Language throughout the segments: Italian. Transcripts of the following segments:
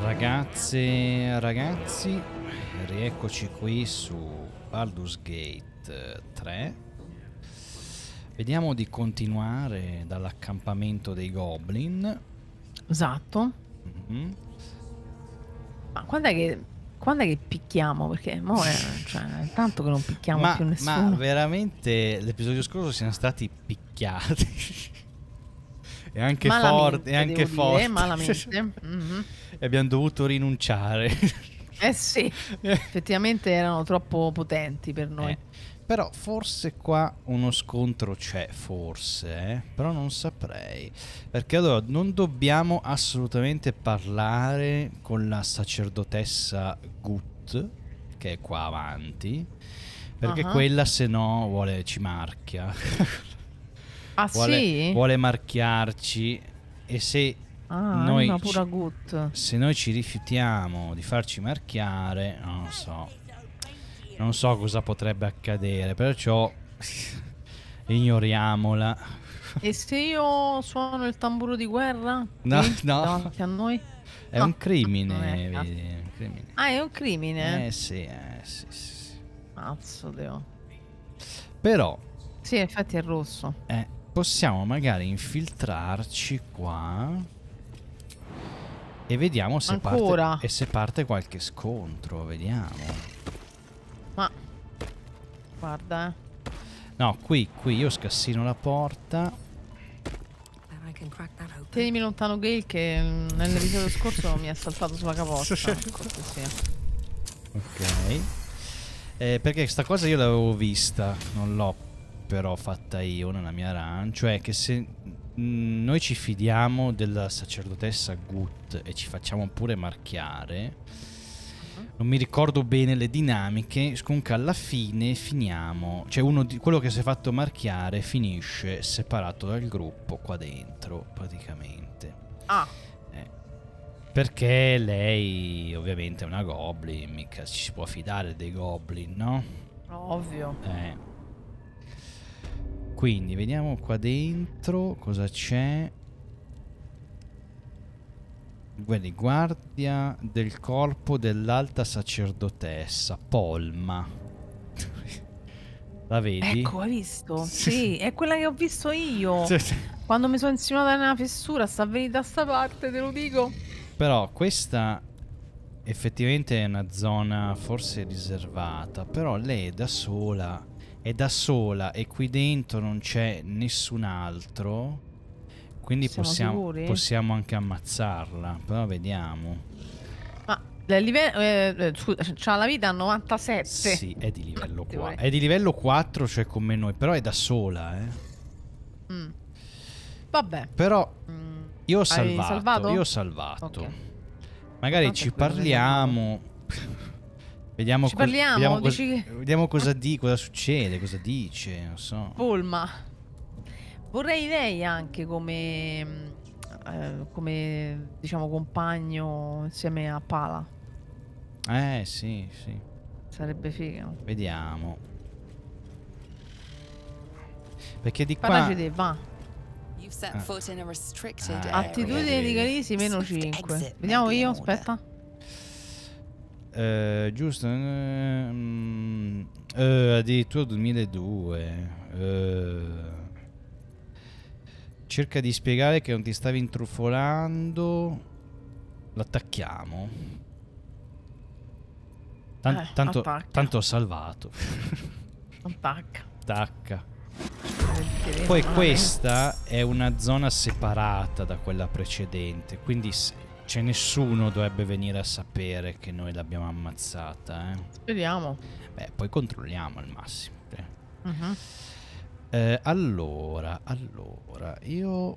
Ragazze, ragazzi, rieccoci qui su Baldur's Gate 3. Vediamo di continuare dall'accampamento dei Goblin. Esatto. Ma quando è che picchiamo? Perché mo cioè, è tanto che non picchiamo più nessuno. Ma veramente l'episodio scorso siamo stati picchiati. E anche forte, e anche forte. Malamente. E abbiamo dovuto rinunciare. Eh sì, effettivamente erano troppo potenti per noi. Però forse qua uno scontro c'è, forse, però non saprei. Perché allora non dobbiamo assolutamente parlare con la sacerdotessa Gut, che è qua avanti, perché quella se no ci marchia. Ah sì? Vuole marchiarci, e se noi se noi ci rifiutiamo di farci marchiare, non so cosa potrebbe accadere, perciò ignoriamola. E se io suono il tamburo di guerra? No. Davanti a noi? È un crimine, vedi? È un crimine. Ah, è un crimine? Sì. Mazzo Dio. Però sì, infatti è rosso. Possiamo magari infiltrarci qua e vediamo se parte qualche scontro. Vediamo. Ma guarda, No, qui io scassino la porta. Tenimi lontano Gale, che nell'episodio scorso mi ha saltato sulla capoccia. Ok. Perché sta cosa io l'avevo vista, non l'ho però fatta io nella mia run, cioè che se noi ci fidiamo della sacerdotessa Gut e ci facciamo pure marchiare, non mi ricordo bene le dinamiche, comunque alla fine finiamo, cioè quello che si è fatto marchiare finisce separato dal gruppo qua dentro praticamente. Perché lei ovviamente è una goblin, mica ci si può fidare dei goblin, no? Ovvio. Quindi vediamo qua dentro cosa c'è. Guardi, guardia del corpo dell'alta sacerdotessa Polma. La vedi? Ecco, hai visto? Sì, è quella che ho visto io. Quando mi sono insinuata nella fessura, sta venendo da sta parte, te lo dico. Però questa effettivamente è una zona forse riservata, però lei è da sola e qui dentro non c'è nessun altro, quindi possiamo anche ammazzarla, però vediamo. Ma il livello scusa, c'ha la vita a 97. Sì, è di livello 4. È di livello 4, cioè come noi, però è da sola, Vabbè. Però io ho salvato. Okay. Magari ci parliamo. Vediamo cosa succede, cosa dice, non so. Polma. Vorrei lei anche come diciamo compagno insieme a Pala. Sì. Sarebbe figo. Vediamo. Perché di qua va. Attitudine di Calisi meno 5. Vediamo io, aspetta. Giusto, addirittura 2002. Cerca di spiegare che non ti stavi intrufolando. L'attacchiamo. Tanto ho salvato. Attacca. Poi questa è una zona separata da quella precedente, quindi c'è nessuno dovrebbe venire a sapere che noi l'abbiamo ammazzata. Speriamo. Poi controlliamo al massimo. Allora io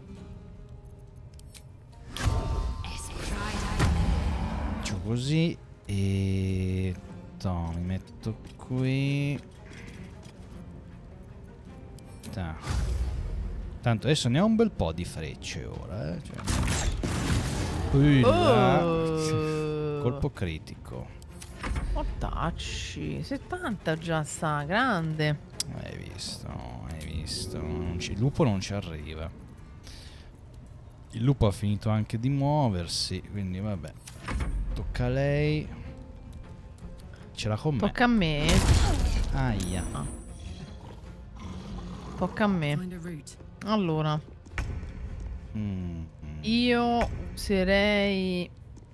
faccio così e mi metto qui. Tanto adesso ne ho un bel po' di frecce ora, colpo critico. Mortacci, 70 già sta, grande. Hai visto. Il lupo non ci arriva. Il lupo ha finito anche di muoversi, quindi vabbè. Tocca a lei. Ce l'ha con me. Tocca a me. Aia. Ah. Tocca a me. Allora. Io userei...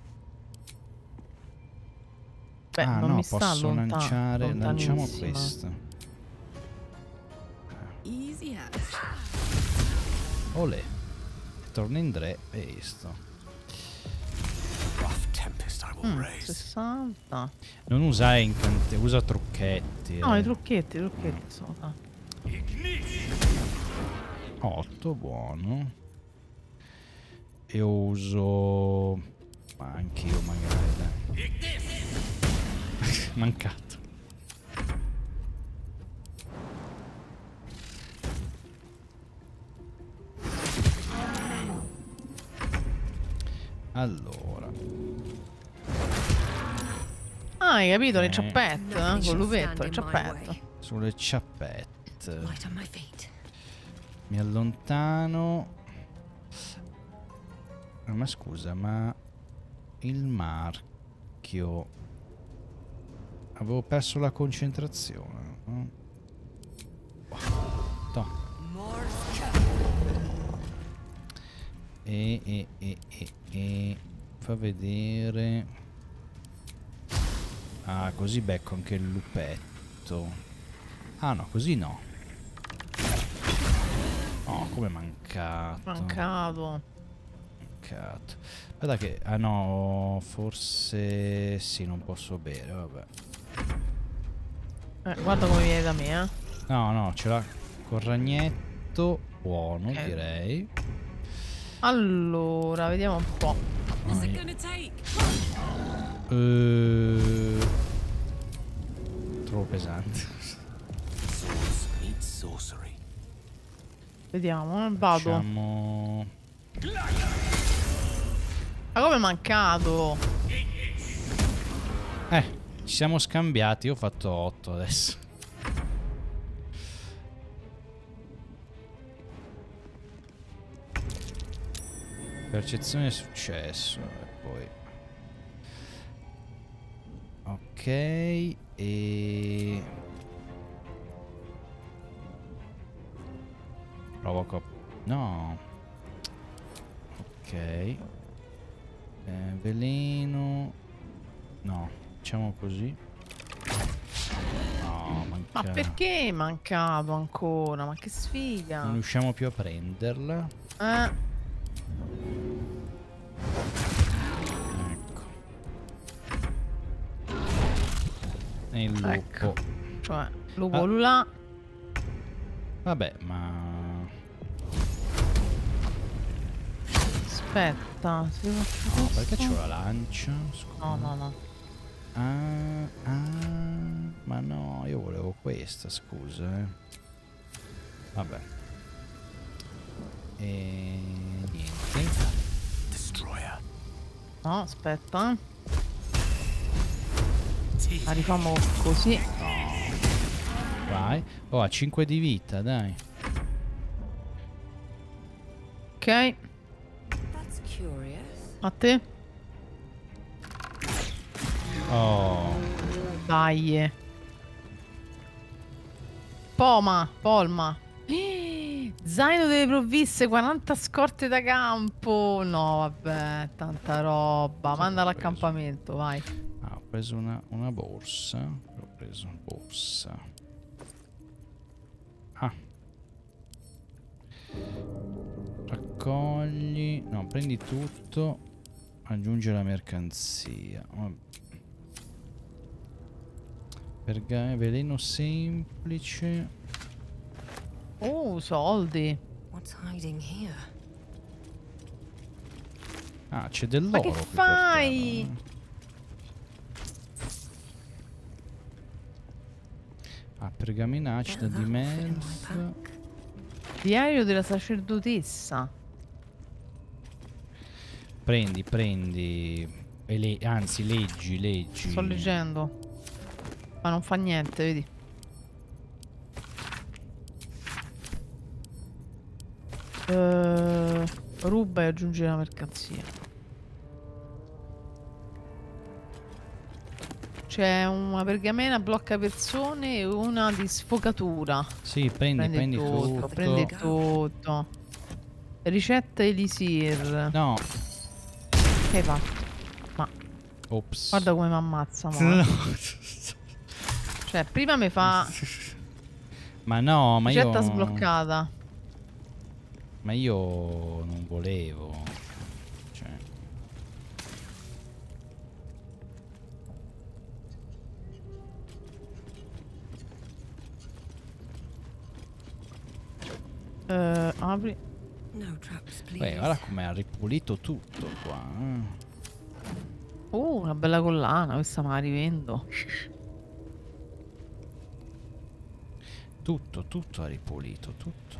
Beh, non no, mi sta posso lanciare. Lanciamo lontanissima. questa. Olè. Torna in tre e visto. 60. Non usare incantesimi, usa trucchetti. No, i trucchetti sono. 8, buono. E uso... Ma anch'io magari, dai. Mancato. Allora. Ah, hai capito? Le ciappette, con l'upetto, le ciappette. Sulle ciappette. Mi allontano. Ma scusa, ma il marchio... Avevo perso la concentrazione. No. Fa vedere. Ah, così becco anche il lupetto. Ah no, così no. Oh, come mancato. Mancato. Guarda che... Ah no, forse... Sì, non posso bere, vabbè. Guarda come viene da me, eh. No, ce l'ha col ragnetto. Buono, direi. Allora, vediamo un po'. Troppo pesante. Vediamo, vado. Facciamo... Ma come è mancato? Ci siamo scambiati. Io ho fatto 8 adesso. Percezione successo. E poi... Ok. E... Robocop. No. Ok. Veleno. No. Facciamo così. No, manca. Ma perché è mancato ancora? Ma che sfiga. Non riusciamo più a prenderla. Ecco. E il lupo. Ecco. Cioè, lupo là. Vabbè, ma... Aspetta, se io faccio No, perché questo... c'ho la lancia? Scusa. No. Ma no, io volevo questa, scusa. Vabbè. E... niente. No, aspetta. La rifamo così. Vai. Oh, ha 5 di vita, dai. Ok. A te? Oh. Dai. Polma. Zaino delle provviste, 40 scorte da campo. No, vabbè, tanta roba. Mandala all'accampamento, vai. Ah, ho preso una borsa. Ho preso una borsa. Ah. Raccogli. No, prendi tutto. Aggiunge la mercanzia. Veleno semplice. Oh, soldi. Ah, c'è dell'oro. Ma che fai? Pergaminacida di Melf. Diario della sacerdotessa. Prendi. Anzi, leggi. Sto leggendo. Ma non fa niente, vedi. Ruba e aggiungi la mercanzia. C'è una pergamena blocca persone e una di sfogatura. Sì, prendi tutto. Prendi tutto. Ricetta elisir. No. Che hai fatto? Ma Ops. guarda come mi ammazza. No. Cioè, prima mi fa Ma no, ma ricetta io... sbloccata. Ma io non volevo. Cioè... Apri. Beh, guarda come ha ripulito tutto qua. Una bella collana, questa me la rivendo. Tutto ha ripulito, tutto.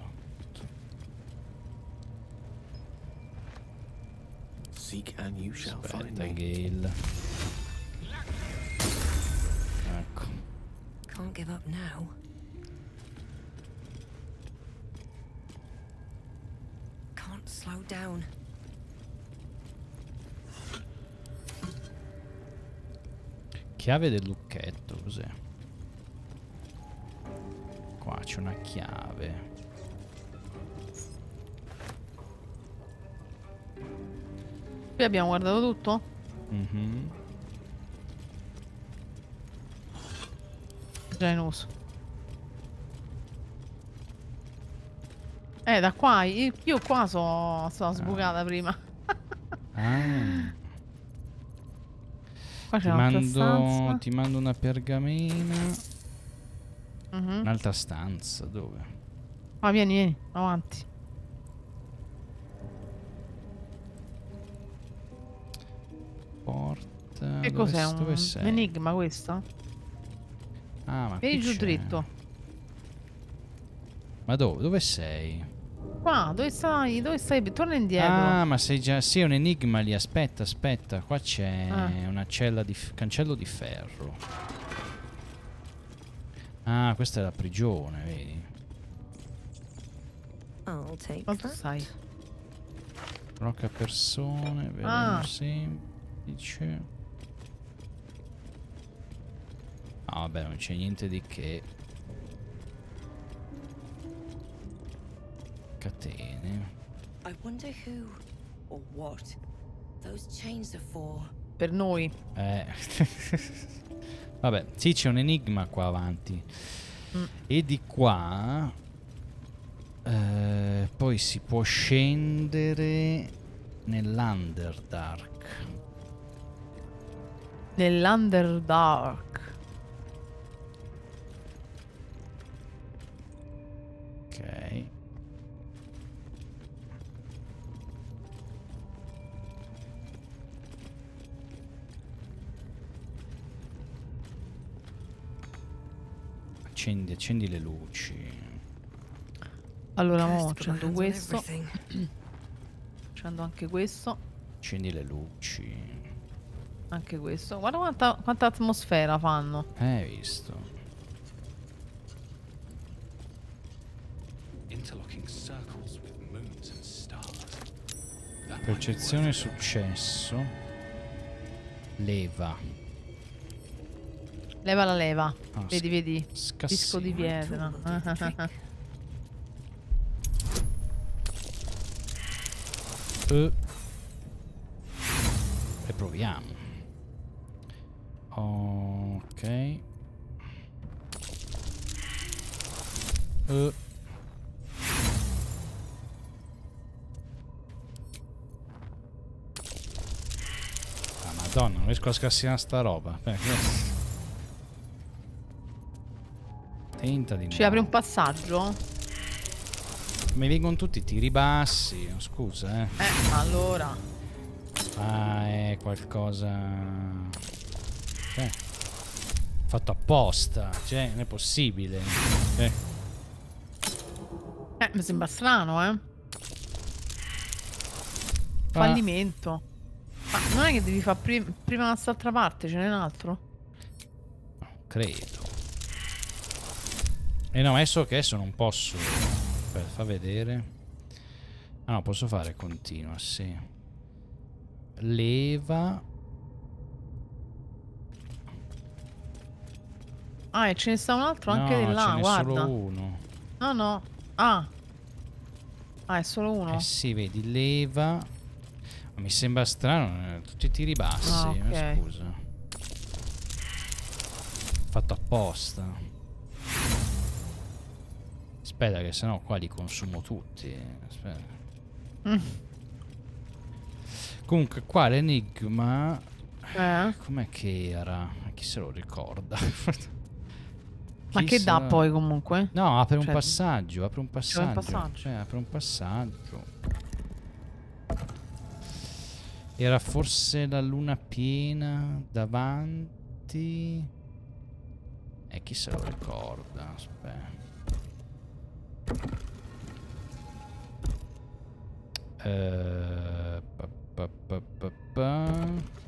Seek and you shall find Aspetta, me. Gale. Ecco. Can't give up now. Can't slow down. Chiave del lucchetto, cos'è? Qua c'è una chiave. Qui abbiamo guardato tutto? Mhm. Già in uso. Da qua, io qua sono sbucata prima. Ah. Qua c'è un'altra stanza. Ti mando una pergamena. Mhm. Un'altra stanza, dove? Ah, vieni, avanti. Porta. Che dove cos'è? dove Un sei? enigma questo? Ah, ma Vieni qui giù c'è. dritto. Ma dove? Dove sei? Qua, dove stai? Dove stai? Torna indietro. Ah, ma sei già... Sì, è un enigma lì. Aspetta, aspetta. Qua c'è Ah. una cella di... cancello di ferro. Ah, questa è la prigione, vedi? I'll take Ma tu that. sai? Blocca persone, vediamo Ah. semplice. Ah, vabbè, non c'è niente di che. Catene. I wonder who or what those chains are for. Per noi. Vabbè, sì, c'è un enigma qua avanti. E di qua poi si può scendere nell'Underdark. Nell'Underdark. Ok. Accendi le luci. Allora, mo Cursed with accendo hands on questo. everything. Accendo anche questo. Accendi le luci. Anche questo. Guarda quanta atmosfera fanno. Hai visto? Interlocking circles with moons and stars. Percezione successo. Leva. Leva la leva. Ah, Vedi, vedi. Scassino. Disco di pietra. E proviamo. Ok. Ah, Madonna, non riesco a scassinare sta roba. Tenta di nuovo. Ci apri un passaggio? Mi vengono tutti i tiri bassi. Scusa, Allora. Ah, è qualcosa. Fatto apposta. Cioè, non è possibile. Mi sembra strano, Ah. Fallimento. Ma non è che devi fare prima da quest'altra parte, ce n'è un altro? Credo. No, adesso non posso. Aspetta, fa vedere. Ah no, posso fare continua, sì. Leva. Ah, e ce ne sta un altro anche di No, là, ce n'è guarda. solo uno. No, no. Ah. Ah, è solo uno? Eh sì, vedi, leva. Ma mi sembra strano, tutti i tiri bassi, Ah, ok. scusa. Fatto apposta. Aspetta che sennò qua li consumo tutti. Aspetta. Mm. Comunque qua l'enigma... Eh? Com'è che era? Chi se lo ricorda? Ma Chi che se dà lo- poi comunque? No, apre un Cioè, passaggio, apre un c'è un passaggio. passaggio. Apre un passaggio. Era forse la luna piena davanti. E chi se lo ricorda? Aspetta. Pa, pa, pa, pa, pa.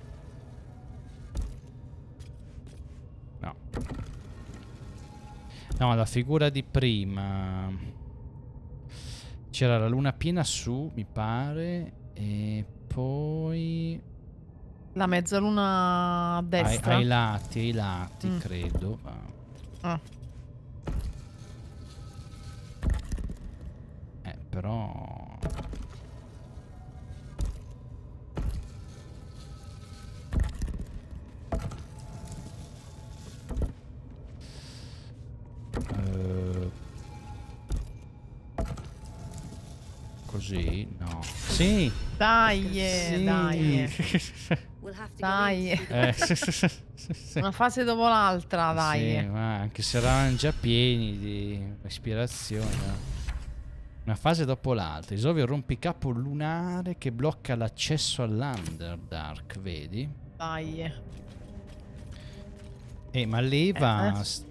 No. No, la figura di prima. C'era la luna piena su, mi pare. E poi... La mezzaluna a destra. ai lati, Mm. credo. Ah. Però... Così? No. Sì! Dai, Sì. dai. We'll have to Dai. go in through the Sì, Una fase dopo l'altra, dai. ma anche se eravamo già pieni di ispirazione. No? Una fase dopo l'altra. Risolvi il rompicapo lunare che blocca l'accesso all'Underdark, vedi? Dai. Ma leva... adesso-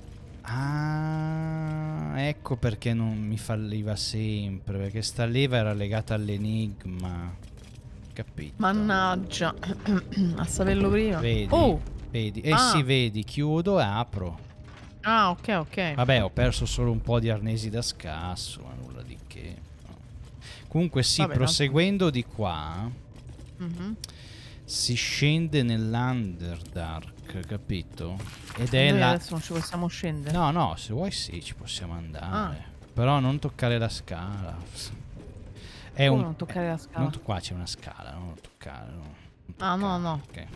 Ah, ecco perché non mi falliva sempre. Perché sta leva era legata all'enigma. Capito? Mannaggia. A saperlo prima. Vedi? Oh! Vedi? Ah. Sì, vedi, chiudo e apro. Ah, ok, ok. Vabbè, ho perso solo un po' di arnesi da scasso, ma nulla di che. No. Comunque sì, Vabbè, proseguendo di qua, Mhm. si scende nell'Underdark, capito? Ed è Noi la... adesso non ci possiamo scendere. No, no, se vuoi sì, ci possiamo andare. Però non toccare la scala. È Come un... non toccare la scala? non qua c'è una scala, non toccare. Non Ah, no, toccare, no. ok.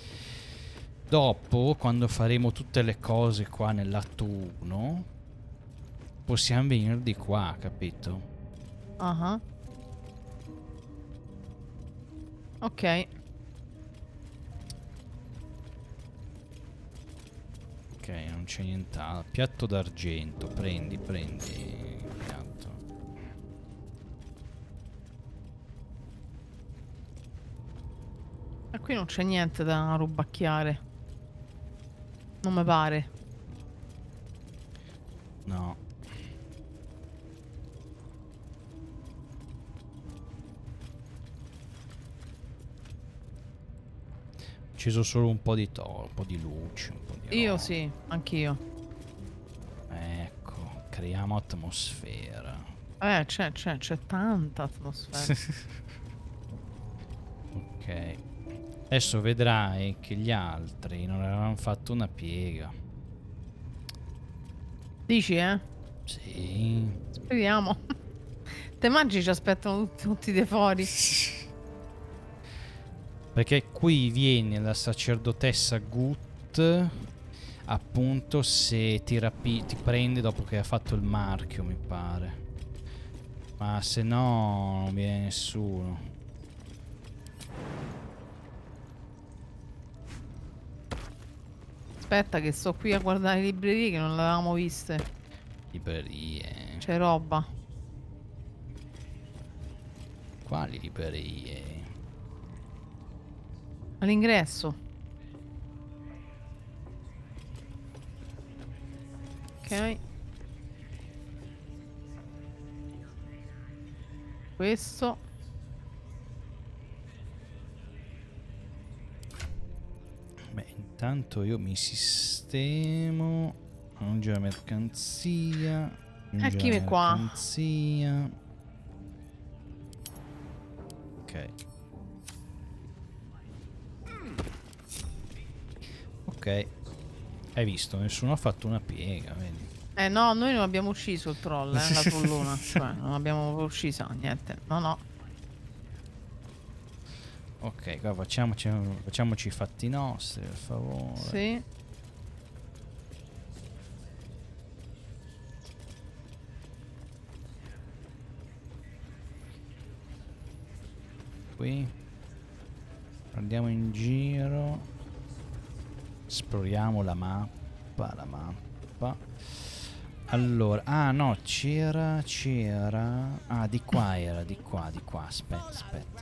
Dopo, quando faremo tutte le cose qua nell'atto 1, possiamo venire di qua, capito? Ah. Ok. Ok, non c'è nient'altro. Piatto d'argento, prendi il piatto. E qui non c'è niente da rubacchiare. Non mi pare. No. Ho acceso solo un po' di un po' di luce, un po' di Io roba. sì, anch'io. Ecco, creiamo atmosfera. C'è tanta atmosfera. Ok. Adesso vedrai che gli altri non avevano fatto una piega. Dici, eh? Sì. Speriamo. Te immagini ci aspettano tutti dei fuori? Perché qui viene la sacerdotessa Gut, appunto, se ti prende dopo che ha fatto il marchio, mi pare. Ma se no non viene nessuno. Aspetta che sto qui a guardare le librerie che non le avevamo viste. Librerie. C'è roba. Quali librerie? All'ingresso. Ok. Questo. Beh, intanto io mi sistemo. Aggiungere mercanzia. Eccomi qua. Mercanzia. Ok. Ok. Hai visto? Nessuno ha fatto una piega, vedi? No, noi non abbiamo ucciso il troll, la trollona. Cioè, non abbiamo uccisa, niente. No. Ok, qua facciamoci i fatti nostri, per favore. Sì. Qui andiamo in giro, esploriamo la mappa. Allora, no, c'era, di qua era, di qua, aspetta.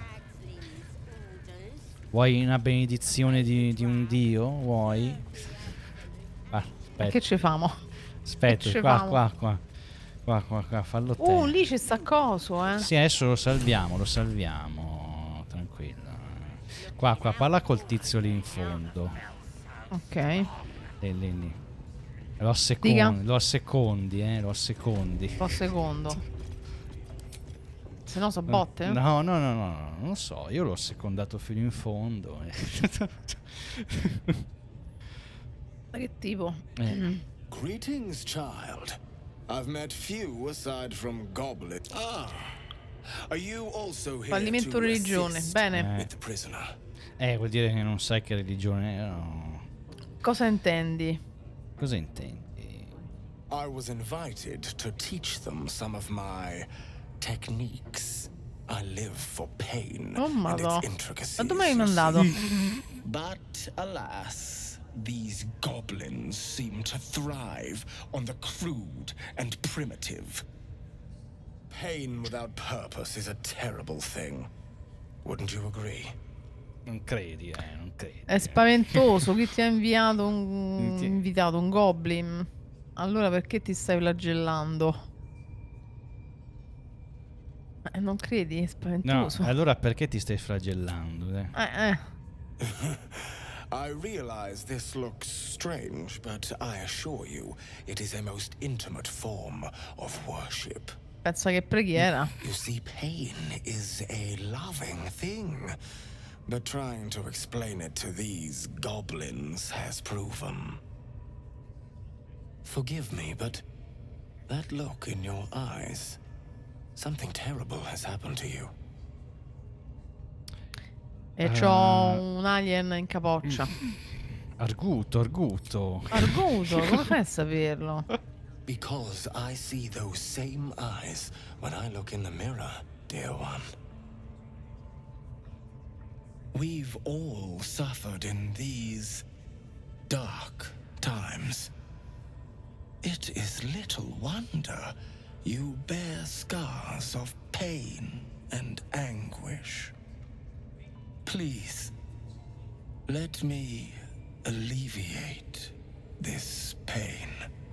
Vuoi una benedizione di un dio? Vuoi? Aspetta. Che ci famo? Aspetta, Che qua, fallo te. Lì c'è sta coso, Sì, adesso lo salviamo, tranquillo. Qua, parla col tizio lì in fondo. Ok. Lì. Lo assecondi. Un secondo. Se no so botte? No, non lo so, io l'ho assecondato fino in fondo. Ma che tipo? Greetings, child. I've met few aside from Goblet. Are you also here Fallimento to religione. assist Bene. with the prisoner? Vuol dire che non sai che religione è. No. Cosa intendi? Cosa intendi? I was invited to teach them some of my techniques. I live for pain Oh, and madò. its intricacies. Ma dove mi hai you mandato? see. But alas, these goblins seem to thrive on the crude and primitive. Pain without purpose is a terrible thing. Wouldn't you agree? Non credi, non credi. È spaventoso. Chi ti ha invitato un goblin? Allora perché ti stai flagellando? Non credi? È No, spaventoso. allora perché ti stai flagellando? I realize this looks strange, but I assure you, it is a most intimate form of worship. Pensa che preghiera. You see, pain is a loving thing, but trying to explain it to these goblins has proven. Forgive me, but that look in your eyes, something terrible has happened to you. E c'ho un alien in capoccia. Arguto. Arguto, come fai a saperlo? Because I see those same eyes when I look in the mirror, dear one. We've all suffered in these dark times. It is little wonder you bear scars of pain and anguish. Please, let me alleviate this pain.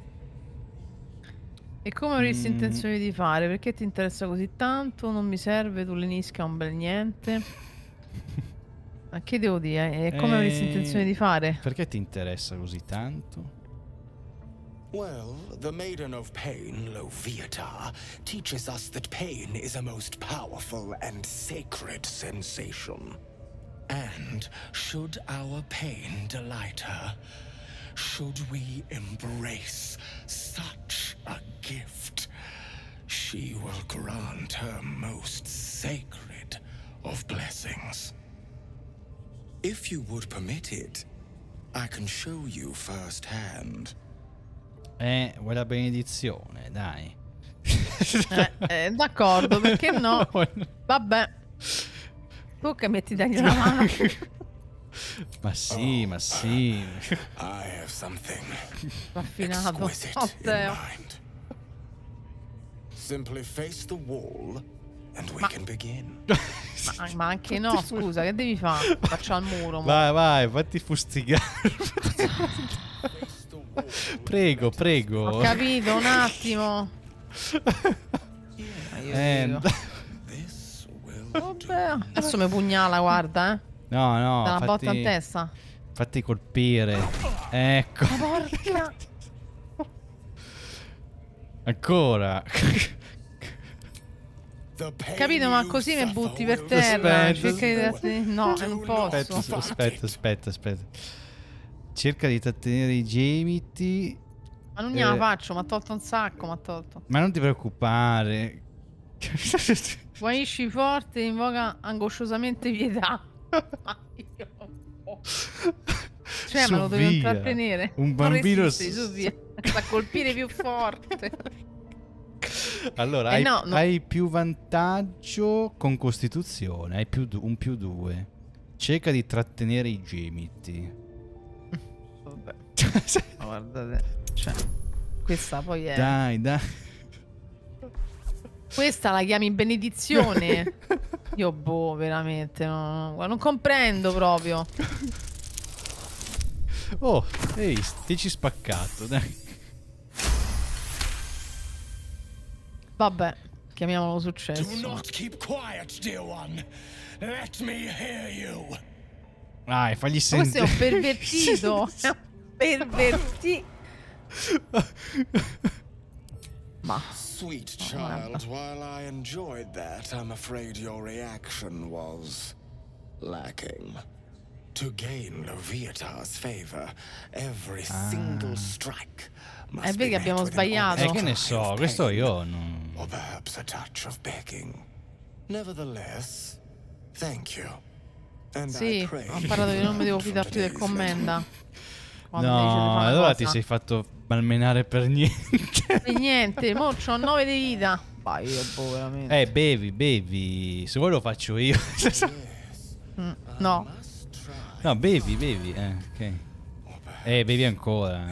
E come avresti intenzione di fare? Perché ti interessa così tanto? Non mi serve, tu lenisca un bel niente. Ma che devo dire? E come avresti intenzione di fare? Perché ti interessa così tanto? Well, the Maiden of Pain, Loviatar, teaches us that pain is a most powerful and sacred sensation. And should our pain delight her, should we embrace such a gift, she will grant her most sacred of blessings. If you would permit it, I can show you firsthand. Vuoi la benedizione, dai. D'accordo, perché no? Vabbè. Tu che metti dagli la mano. Ma sì. I have something Raffinato. exquisite Oh, in Teo. mind. Simply face the wall and we can begin. Ma anche no, scusa, che devi fare? Faccio al muro. mo. Vai, fatti fustigare. Prego. Ho capito, un attimo. This will Vabbè. Adesso mi pugnala, guarda, No, Da una botta in testa. fatti colpire. Ecco. Porca. Ancora. The pain Capito, ma you così mi suffer butti per will terra. Aspetta. Cerca di darti... No, non posso. Aspetta. Cerca di trattenere i gemiti. Ma non gliela faccio, mi ha tolto un sacco, mi ha tolto. Ma non ti preoccupare. Guarisci forte, invoca angosciosamente pietà. Ma io non posso. Cioè, me lo devo via. intrattenere. Un bambino Non resisti, su via. Da colpire più forte. Allora, hai più vantaggio con Costituzione. Hai un più 2. Cerca di trattenere i gemiti. Vabbè. Ma guardate. Cioè, questa poi è. Dai. Questa la chiami benedizione? Io veramente non comprendo proprio. Oh, ehi, ti ci spaccato, dai. Vabbè, chiamiamolo Do successo. not keep quiet, dear one. Let me hear you. Dai, fagli Ma questo è sentire. un pervertito. È un pervertito. Ma Sweet child, while I enjoyed that, I'm afraid your reaction was lacking. To gain Loviatar's favor, every single strike must vedi be che abbiamo met with an sbagliato. obvious Che ne cry so, of questo pain, io non... or perhaps a touch of begging. Nevertheless, thank you. And sì, I pray ho imparato che non mi devo from fidare più del today's commenda. Quando mi dice di No, fare una allora cosa. ti sei fatto malmenare per niente. E niente, mo c'ho 9 di vita. Vai, io veramente. Bevi. Se vuoi lo faccio io. No. must try. No, bevi. Ok. Bevi ancora.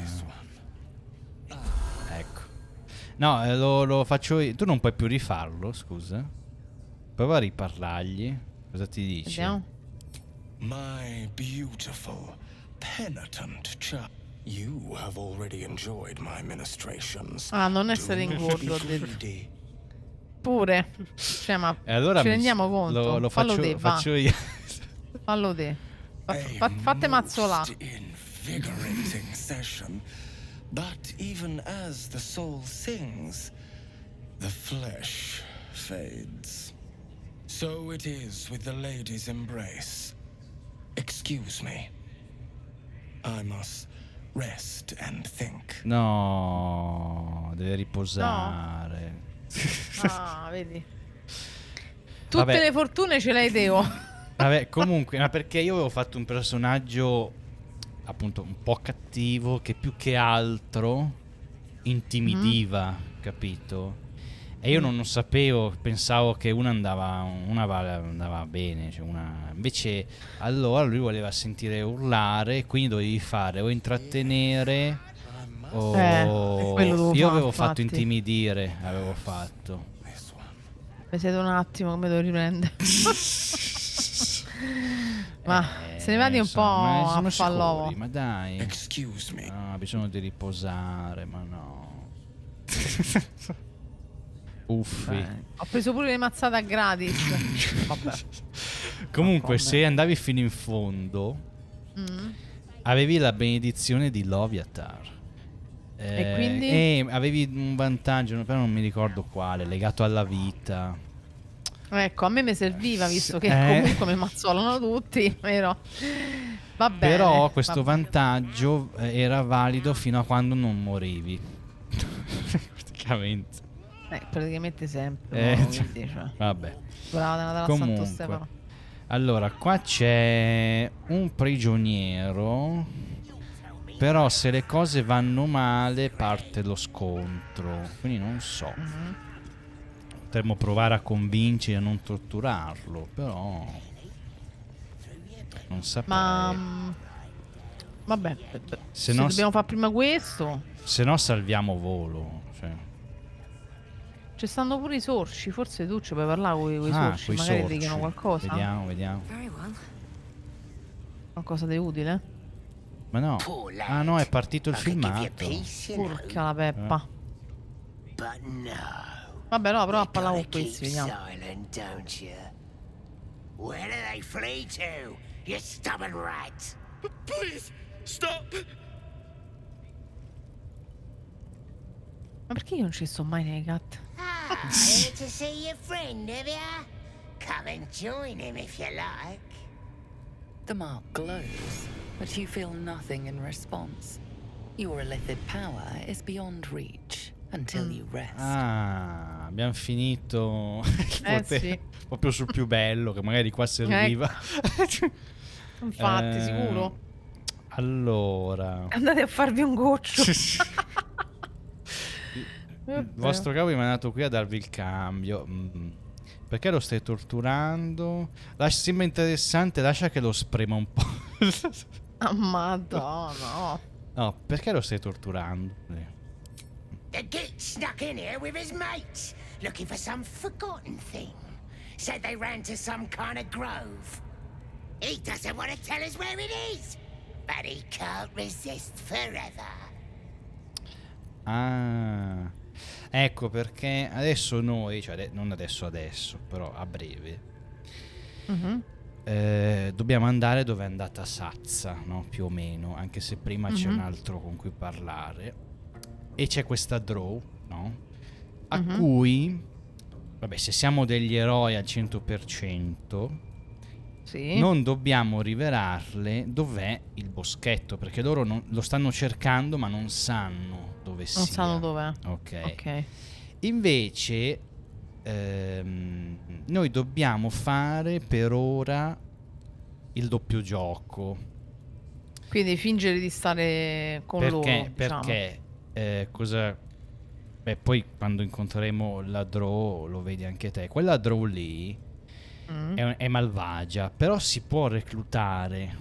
Ecco. No, lo faccio io. Tu non puoi più rifarlo, scusa. Prova a riparlargli. Cosa ti dice? Vediamo. My beautiful, penitent child. You have already enjoyed my ministrations. Ah, non essere Do not ingordo, ho be detto. greedy. Pure. Cioè, ma E allora ci rendiamo conto? Lo Fallo faccio, te, va. faccio io. Fallo te. A Fate mazzola. most invigorating session. But even as the soul sings, the flesh fades. So it is with the lady's embrace. Excuse me. I must rest and think. No, deve riposare. Ah, vedi. Tutte Vabbè. le fortune ce l'hai Teo. Vabbè, comunque, ma perché io avevo fatto un personaggio appunto un po' cattivo che più che altro intimidiva, capito? E io non sapevo, pensavo che una andava bene, cioè invece allora lui voleva sentire urlare, quindi dovevi fare o intrattenere o è quello dovevo io fare, avevo fatto infatti. intimidire, avevo fatto. Mi siete un attimo come devo riprendere. Ma se ne vadi un po' ma a siamo fallovo. sicuri, ma dai. Excuse me. No, ha bisogno di riposare, ma no. Uffi. Ho preso pure le mazzate a gratis. Vabbè. Comunque, se andavi fino in fondo, avevi la benedizione di Loviatar. E quindi? E avevi un vantaggio, però non mi ricordo quale, legato alla vita. Ecco, a me mi serviva visto che comunque mi mazzolano tutti, vero? Va bene. Però questo va bene. vantaggio era valido fino a quando non morivi. Praticamente. Praticamente sempre. no, quindi, cioè, Vabbè. brava Natale a Santo Comunque, Stefano. allora, qua c'è un prigioniero. Però se le cose vanno male parte lo scontro. Quindi non so. Potremmo provare a convincere a non torturarlo. Però non saprei. Ma vabbè, se no- dobbiamo fare prima questo. Se no salviamo volo. Cioè. Ci stanno pure i sorci. Forse tu ci puoi parlare con i sorci. coi Magari ti sorci. dicono qualcosa. Vediamo. Very well. Qualcosa di utile. Ma no. Ah no, è partito il I could give you filmato. peace, you know, Porca la peppa. but no. Vabbè, no, prova a You parlare con gotta keep questi, vediamo. silent, don't you? Where do they flee to, you stubborn rat? Please, stop! Ma perché io non ci sto mai nei cat? Ah, here to see your friend, have ya? Come and join him if you like. The mark glows. but you feel nothing in response. Your illithid power is beyond reach until you rest. Ah, abbiamo finito il potere sì. proprio sul più bello, che magari qua serviva. Infatti, sicuro. Allora, Andate a farvi un goccio. il vostro capo vi ha mandato qui a darvi il cambio. Perché lo stai torturando? Sembra interessante, lascia che lo sprema un po'. Ah, madonna. No, perché lo stai torturando? The git snuck in here with his mates, looking for some forgotten thing. Said they ran to some kind of grove. He doesn't want to tell us where it is, but he can't resist forever. Ah, ecco perché adesso noi, cioè non adesso, però a breve, dobbiamo andare dove è andata Sazza, no? Più o meno, anche se prima c'è un altro con cui parlare. E c'è questa Drow, no? A cui, vabbè, se siamo degli eroi al 100%, Sì. non dobbiamo rivelarle dov'è il boschetto, perché loro lo stanno cercando ma non sanno dove sia. Non sanno dov'è. Ok. Invece noi dobbiamo fare per ora il doppio gioco. Quindi fingere di stare con loro, diciamo. Perché cosa... Beh, poi quando incontreremo la Drow lo vedi anche te. Quella Drow lì è malvagia, però si può reclutare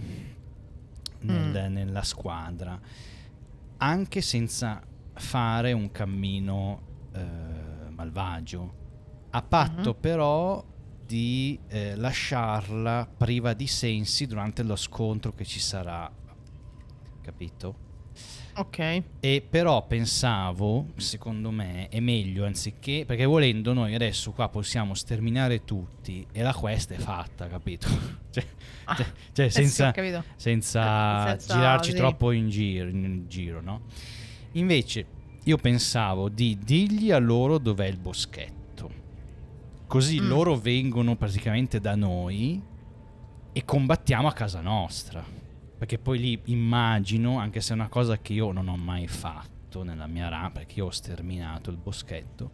nella squadra anche senza fare un cammino malvagio, a patto però di lasciarla priva di sensi durante lo scontro che ci sarà, capito? Ok. E però pensavo, secondo me è meglio, anziché, perché volendo noi adesso qua possiamo sterminare tutti e la quest è fatta, capito? cioè senza, sì, ho capito. senza girarci sì. troppo in giro, no? Invece io pensavo di dirgli a loro dov'è il boschetto, così loro vengono praticamente da noi e combattiamo a casa nostra. Perché poi lì immagino, anche se è una cosa che io non ho mai fatto nella mia run, perché io ho sterminato il boschetto,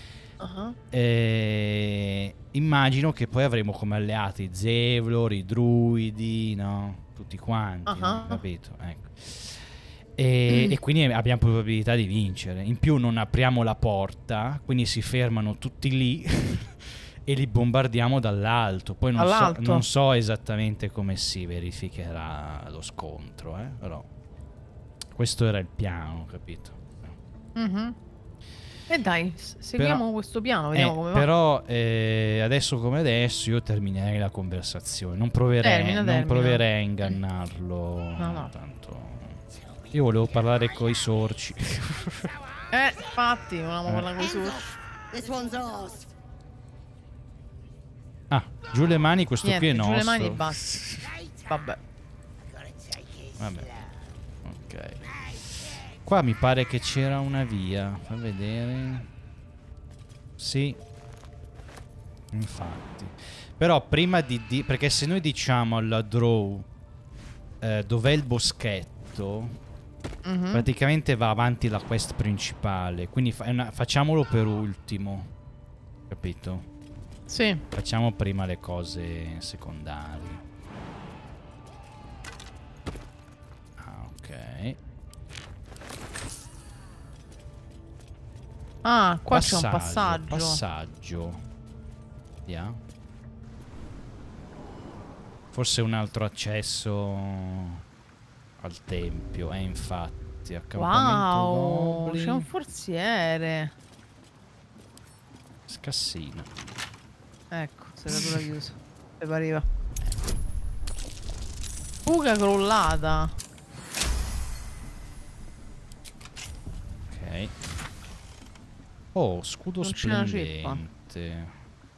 immagino che poi avremo come alleati i Zevlor, i druidi, no? Tutti quanti, no? Capito? Ecco. E quindi abbiamo probabilità di vincere. In più non apriamo la porta, quindi si fermano tutti lì e li bombardiamo dall'alto. Poi non so esattamente come si verificherà lo scontro, però questo era il piano, capito? E dai, seguiamo questo piano, vediamo come va. Però adesso come adesso io terminerei la conversazione. Non proverei a ingannarlo. No. Tanto io volevo parlare coi sorci. Infatti, volevamo parlare con i sorci. This one's ours. Ah, giù le mani, questo qui è nostro. Giù le mani e basta. Vabbè. Ok. Qua mi pare che c'era una via. Fa vedere. Sì. Infatti. Però prima di perché se noi diciamo alla Drow dov'è il boschetto, praticamente va avanti la quest principale. Quindi facciamolo per ultimo. Capito? Sì. Facciamo prima le cose secondarie. Ok. Ah, qua c'è un passaggio. Passaggio. Vediamo. Forse un altro accesso al tempio. Infatti. Accampamento Wow, goblin. c'è un forziere. Scassina. Ecco, serratura chiusa. E pareva. Fuga crollata. Ok. Oh, scudo Non c'è una ceppa. splendente.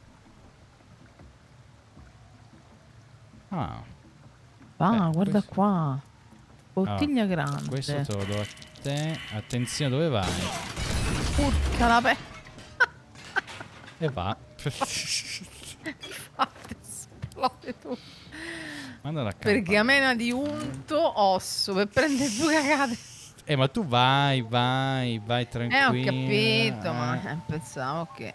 Ah. Guarda questo- qua. Bottiglia grande. Questo te lo do a te. Attenzione, dove vai? Porca la E va. Fate esplode tu. Manda la campana. Pergamena di unto osso per prendere due cagate. Ma tu vai tranquillo. Ho capito, ma pensavo che...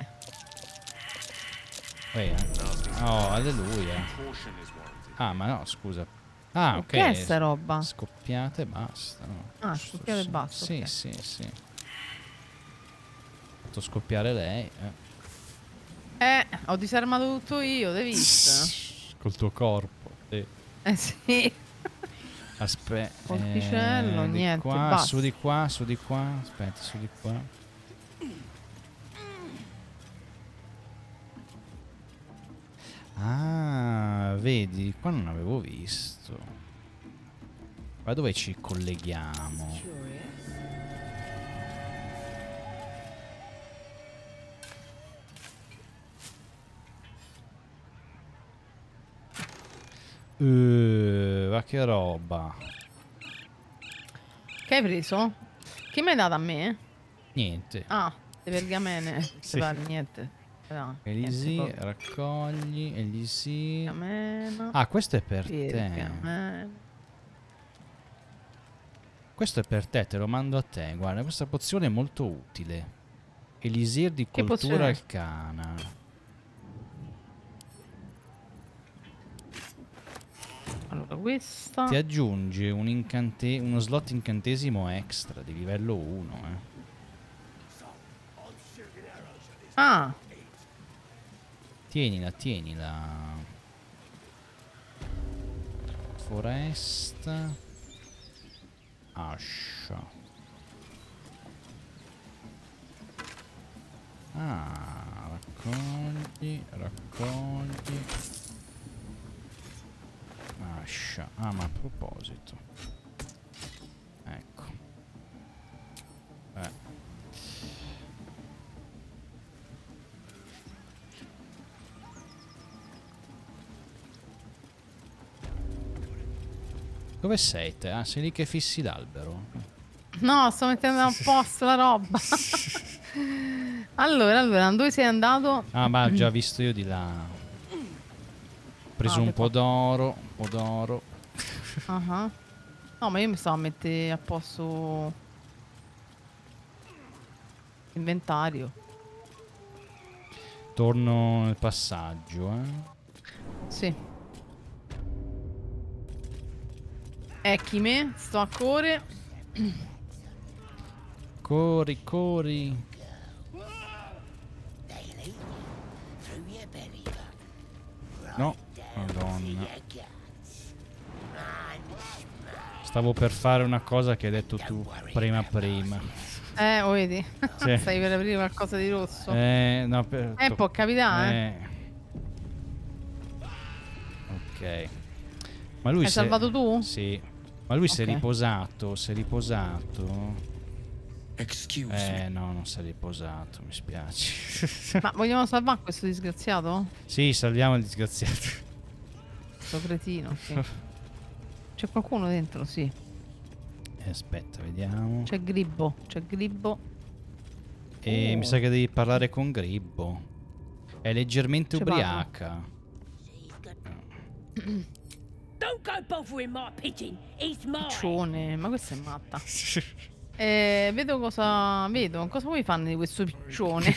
Oh, alleluia. Ah, ma no, scusa. Ah, ok. Che è sta roba? Scoppiate e basta. No. Ah, scoppiate e basta. Sì, ok. sì. Fatto scoppiare lei. Ho disarmato tutto io, l'hai visto? Col tuo corpo. Sì. Sì. Aspetta. Colpicello, niente, basta. Su di qua. Aspetta, su di qua. Ah, vedi, qua non avevo visto. Ma dove ci colleghiamo? Ma che roba. Che hai preso? Che mi hai dato a me? Niente. Ah, le pergamene. Sì. Vale, niente. No, Elisi, niente, raccogli. Elisi. pergamena. Ah, questo è per te. Pergamena. Questo è per te, te lo mando a te. Guarda, questa pozione è molto utile. Elisir di Che coltura pozione? arcana. Allora, questa. Ti aggiunge uno slot incantesimo extra di livello 1. Ah, Tienila. Foresta. Ascia. Ah, raccogli. Ascia. Ah, ma a proposito. Ecco. Dove sei te? Ah, sei lì che fissi l'albero. no, sto mettendo a posto la roba. allora, dove sei andato? Ah, ma ho già visto io di là. Ho preso un po' d'oro. Ah. No, ma io mi stavo a mettere a posto inventario. Torno nel passaggio, Sì. Ecchime, sto a corre. Corri. No, madonna. Stavo per fare una cosa che hai detto tu prima. Lo vedi? Sì. Stai per aprire qualcosa di rosso? No, Può capitare, Ok. Ma lui Hai salvato tu? Sì. Ma lui si è Ok. riposato. Excuse me. No, non si è riposato, mi spiace. Ma vogliamo salvare questo disgraziato? Sì, salviamo il disgraziato. Questo cretino, sì. C'è qualcuno dentro, sì. Aspetta, vediamo. C'è Gribbo. E mi sa che devi parlare con Gribbo. È leggermente Ci ubriaca. Don't go bothering my pigeon. He's mine. Piccione, ma questa è matta. Vedo cosa vuoi fare di questo piccione?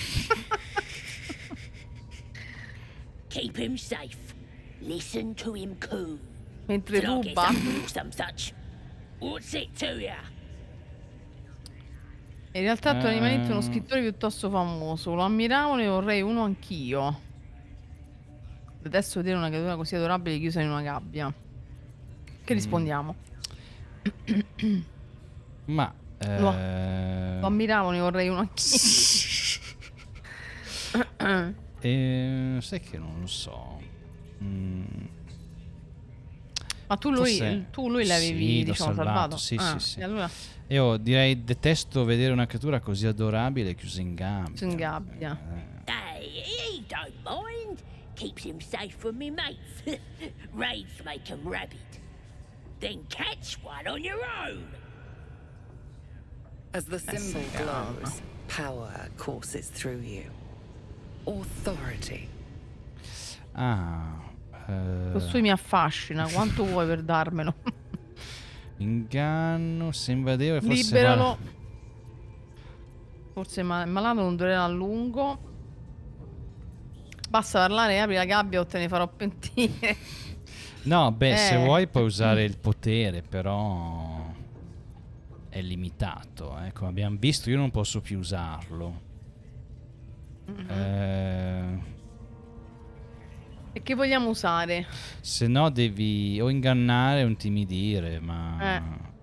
Keep him safe. Listen to him coo. Mentre Till I get ruba. something or some such. What's it to ya? In realtà tu animaletti è uno scrittore piuttosto famoso. Lo ammiravano e vorrei uno anch'io. Detesto vedere una creatura così adorabile chiusa in una gabbia. Che rispondiamo? Ma Lo ammiravano e vorrei uno anch'io. sai che non lo so. Ma tu lui l'avevi, sì, l'ho diciamo, salvato? Sì, Ah, sì. E allora Io direi detesto vedere una creatura così adorabile chiusa in gabbia. in gabbia. Hey, he don't mind. Keeps him safe from me mates. Raids make him rabid. Then catch one on your own. As the symbol glows, power courses through you. Authority. Ah, Costui mi affascina, quanto vuoi per darmelo? Inganno, se invadeva forse... Liberalo. Forse il malato non durerà a lungo. Basta parlare, apri la gabbia o te ne farò pentire. No, beh, se vuoi puoi usare il potere, però è limitato, come abbiamo visto io non posso più usarlo. E che vogliamo usare? Se no devi o ingannare o intimidire, ma...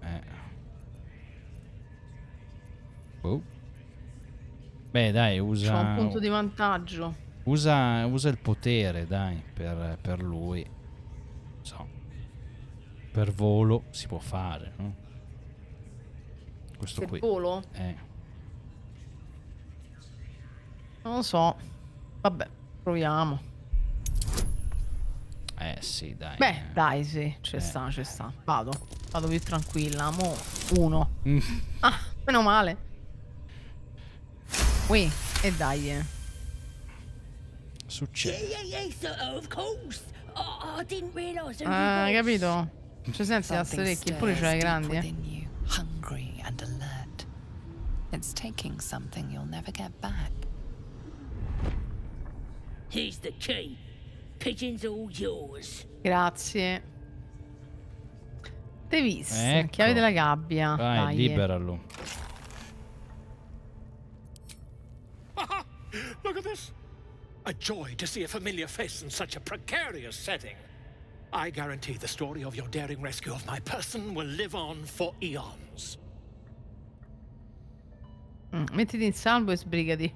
Oh. Beh dai, usa... C'ho un punto di vantaggio. Usa il potere, dai, per lui. So. Per volo si può fare, no? Questo Per qui. volo? Non lo so. Vabbè, proviamo. Sì, dai. Beh, dai, sì, ci sta, ci sta. Vado più tranquilla. Mo' 1. Ah, meno male. Ui, e dai. Succede. Yeah, of course. I didn't realize. Capito? Cioè, senza le orecchie, eppure ce l'hai grandi, you, hungry and alert. It's taking something you'll never get back. Here's the key. Pigeon's all yours. Grazie. Davis, Ecco. chiave della gabbia. Vai, Dai. liberalo. Look at this. A joy to see a familiar face in such a precarious setting. I guarantee the story of your daring rescue of my person will live on for eons. Mettiti in salvo e sbrigati.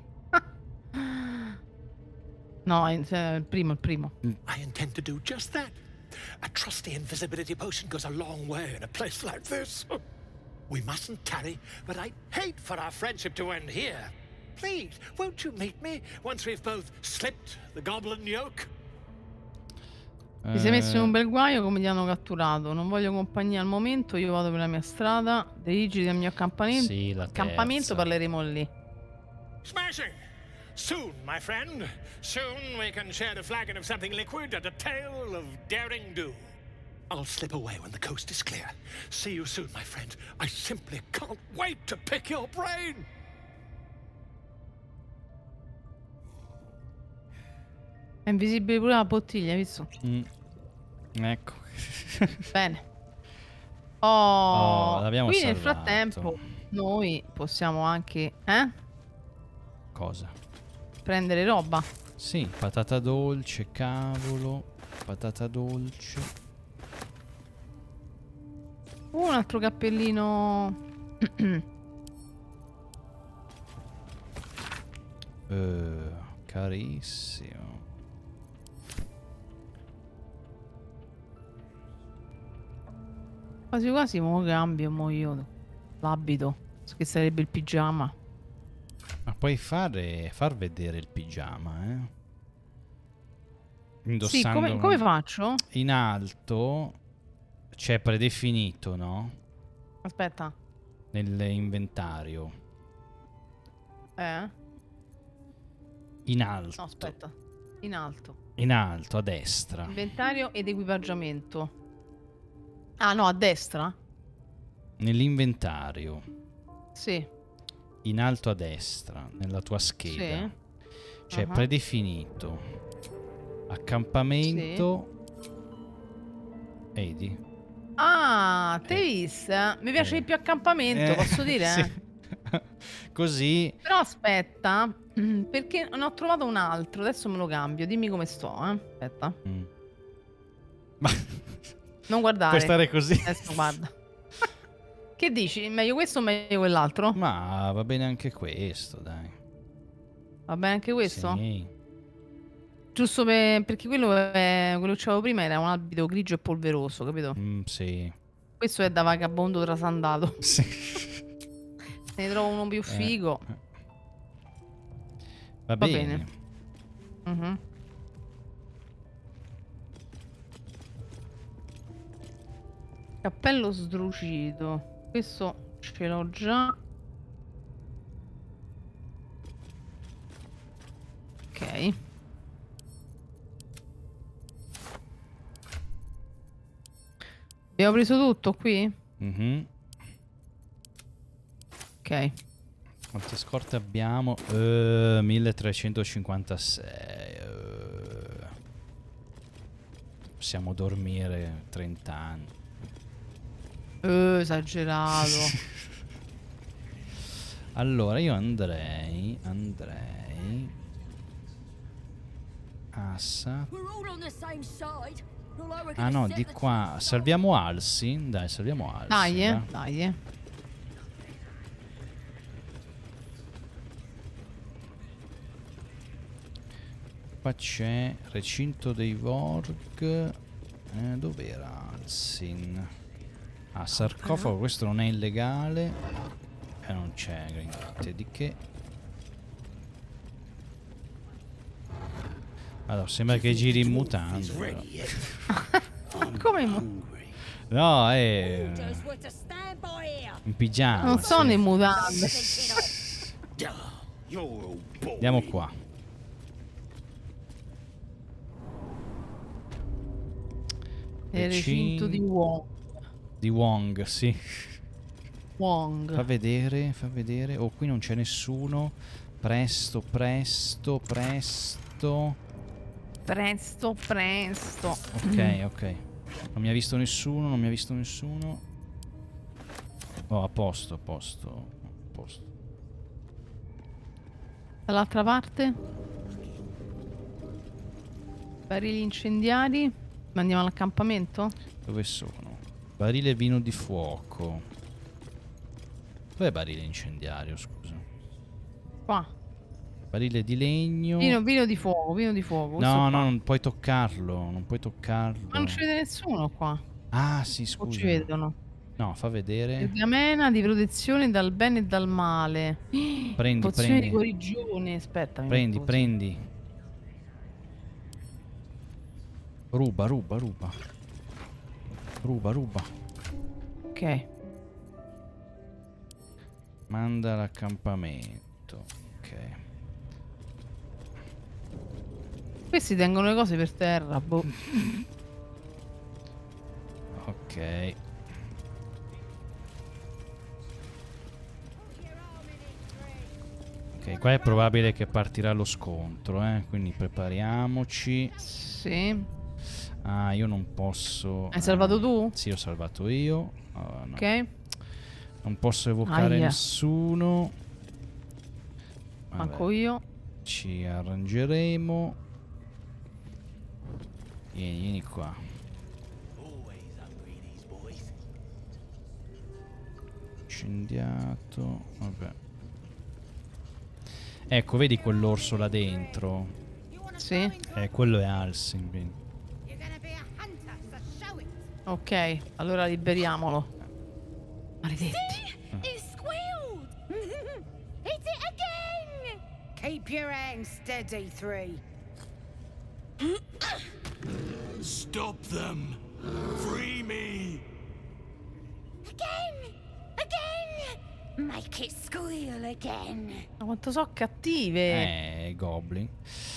No, il primo. I intend to do just that. A trusty invisibility potion goes a long way in a place like this. We mustn't tarry, but I'd hate for our friendship to end here. Please, won't you meet me once we've both slipped the goblin yoke? Ti sei messo in un bel guaio come ti hanno catturato. Non voglio compagnia al momento, io vado per la mia strada. Dirigiti al mio accampamento. Sì, la Accampamento, terza. parleremo lì. Smashing! Soon, my friend. Soon we can share a flagon of something liquid and a tale of daring do. I'll slip away when the coast is clear. See you soon, my friend. I simply can't wait to pick your brain. È invisibile pure la bottiglia, hai visto? Ecco. Bene. Oh, l'abbiamo qui nel salvato. frattempo noi possiamo anche Cosa? prendere roba. Sì, patata dolce, cavolo. Patata dolce. Un altro cappellino. Carissimo. Quasi quasi mo cambio, mo io l'abito, che sarebbe il pigiama. Ma puoi far vedere il pigiama, Sì, Indossando come faccio? in alto c'è predefinito, no? Aspetta. Nell'inventario. In alto. No, aspetta. In alto. In alto, a destra. Inventario ed equipaggiamento. Ah, no, a destra? Nell'inventario. Sì. In alto a destra, nella tua scheda. Sì. C'è predefinito. Accampamento. Vedi? Ah, te vista? Mi piace di più accampamento, posso dire? Sì. Così. Però aspetta, perché ne ho trovato un altro, adesso me lo cambio, dimmi come sto, Aspetta. Ma Non guardare. puoi stare così. Adesso guarda. Che dici? Meglio questo o meglio quell'altro? Ma va bene anche questo, dai. Va bene anche questo? Sì. Giusto perché quello che c'avevo prima era un abito grigio e polveroso, capito? Sì. Questo è da vagabondo trasandato. Sì. Ne trovo uno più figo. Va bene. Mhm. Cappello sdrucito. Questo ce l'ho già. Ok. Abbiamo preso tutto qui? Mhm. Ok. Quante scorte abbiamo? 1356. Possiamo dormire 30 anni. Esagerato. Allora io andrei Assa. Ah no, di qua. Salviamo Alsin. Dai, salviamo Alsin. Dai, dai. Qua c'è recinto dei Vorg. Dov'era Alsin? Ah, sarcofago, questo non è illegale. E non c'è niente di che. Allora, sembra che giri in mutande. Però. Come? No, è in pigiama. Non sono sì. in mutande. Andiamo qua. Il recinto di Wong. Di Wong, sì. Wong. Fa vedere. Oh, qui non c'è nessuno. Presto. Ok. Non mi ha visto nessuno. Oh, a posto. Dall'altra parte? Barili incendiari. Ma andiamo all'accampamento? Dove sono? Barile vino di fuoco. Dov'è barile incendiario, scusa? Qua. Barile di legno. Vino di fuoco. questo No, qua. non puoi toccarlo. Ma non ci vede nessuno qua. Ah, sì, O scusa. ci vedono. No, fa vedere. Pergamena di protezione dal bene e dal male. Pozione di guarigione. Aspetta. Prendi. Ruba. Ok. Manda all'accampamento. Ok. Questi tengono le cose per terra. Boh. Ok. Ok, qua è probabile che partirà lo scontro, quindi prepariamoci. Sì. Ah, io non posso. Hai salvato tu? Sì, ho salvato io. No. Ok. Non posso evocare Aia. nessuno. Manco io. Ci arrangeremo. Vieni qua. Incendiato. Vabbè. Ecco, vedi quell'orso là dentro? Sì. Quello è Alsin. quindi. Ok, allora liberiamolo. Maledetti. It squealed! Hit it again! Keep your hands steady, 3. Stop them! Free me! Again! Make it squeal again! Ma quanto so cattive. Goblin.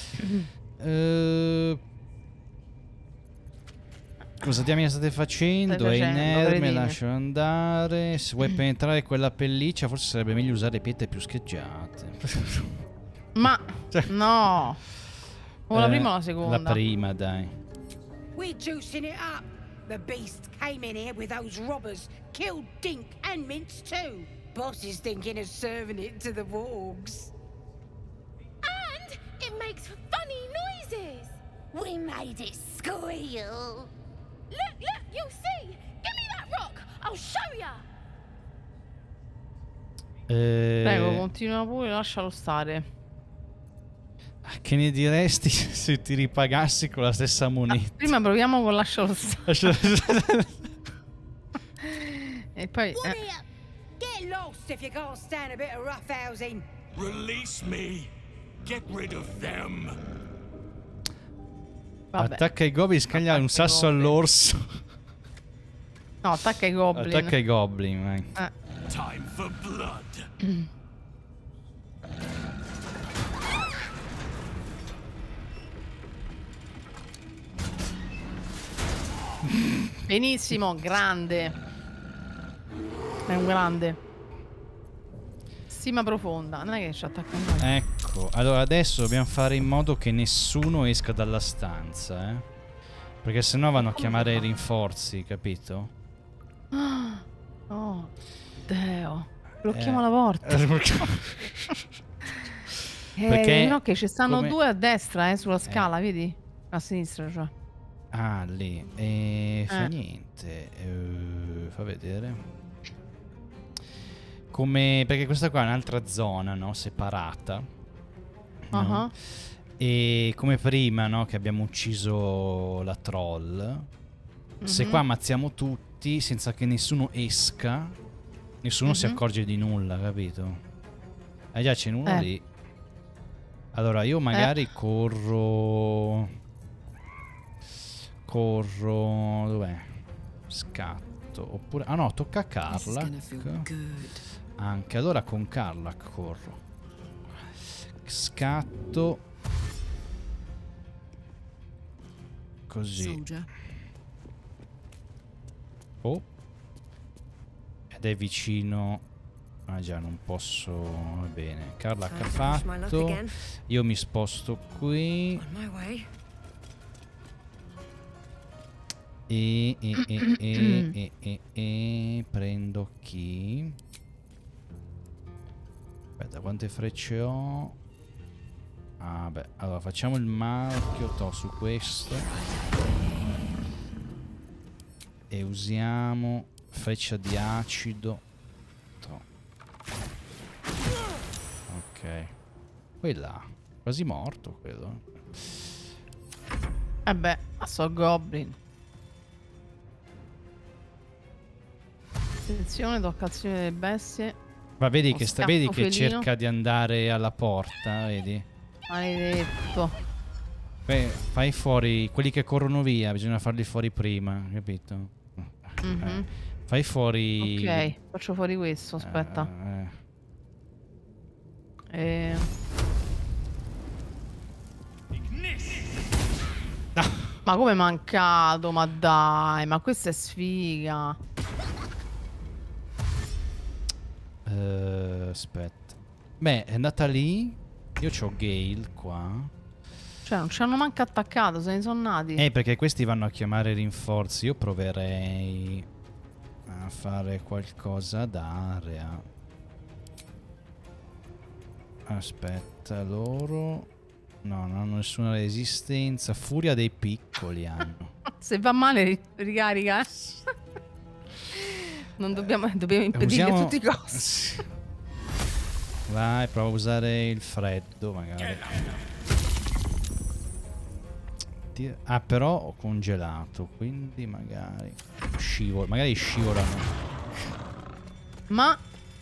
Cosa diamine state facendo? Stai È facendo, inerme, cretine. lascio andare. Se vuoi penetrare quella pelliccia, forse sarebbe meglio usare pietre più scheggiate. Ma Cioè. no. O la prima o la seconda? La prima, dai. We're juicing it up. The beast came in here with those robbers, killed Dink and Mince too. Boss is thinking of serving it to the wargs. And it makes funny noises! We made it squeal! Look, you'll see! Give me that rock! I'll show ya! Prego, continua pure, lascialo stare. Che ne diresti se ti ripagassi con la stessa moneta? Prima proviamo con lascialo stare. E poi What here? Get lost if you can't stand a bit of roughhousing. Release me! Get rid of them! vabbè. Attacca i goblin, scaglia Attacca un i sasso goblin. all'orso. No, attacca i goblin. Attacca i goblin, vai. Time for blood! Benissimo, grande. È un grande. Stima profonda. Non è che ci attacca a noi. Ecco, allora adesso dobbiamo fare in modo che nessuno esca dalla stanza, perché sennò vanno a chiamare i rinforzi, capito? Oh, Deo. Blocchiamo la porta. Perché no, che ci stanno come- due a destra, sulla scala, vedi? A sinistra, cioè. Ah, lì. Fa niente. Fa vedere. Come... Perché questa qua è un'altra zona, no? Separata. No? Uh-huh. E come prima, no? Che abbiamo ucciso la troll. Se qua ammazziamo tutti senza che nessuno esca, nessuno si accorge di nulla, capito? Già c'è uno lì. Allora io magari corro... Dov'è? Scatto. Oppure... Ah no, tocca a Karlach. Anche allora con Karlach corro. Scatto. Così. Oh. Ed è vicino. Ah già, non posso. Va bene. Karlach ha fatto. Io mi sposto qui. E prendo chi? Aspetta, quante frecce ho? Ah beh, allora facciamo il marchio su questo e usiamo freccia di acido. Ok, quella quasi morto quello. Beh, sto goblin. Attenzione, tocca azione delle bestie. Ma vedi che vedi che felino. cerca di andare alla porta, vedi? Maledetto. Beh, fai fuori quelli che corrono via, bisogna farli fuori prima, capito? Fai fuori. Ok, faccio fuori questo, aspetta. Ma come è mancato? Ma dai, ma questa è sfiga. Aspetta. Beh, è andata lì. Io c'ho Gale qua. Cioè, non ci hanno manco attaccato, se ne sono nati. Perché questi vanno a chiamare rinforzi. Io proverei a fare qualcosa d'area. Aspetta, loro... No, non hanno nessuna resistenza. Furia dei piccoli hanno. Se va male, ricarica. Non dobbiamo impedirli a tutti i costi. Vai, prova a usare il freddo, magari. Ah, però ho congelato, quindi magari magari scivolano. Ma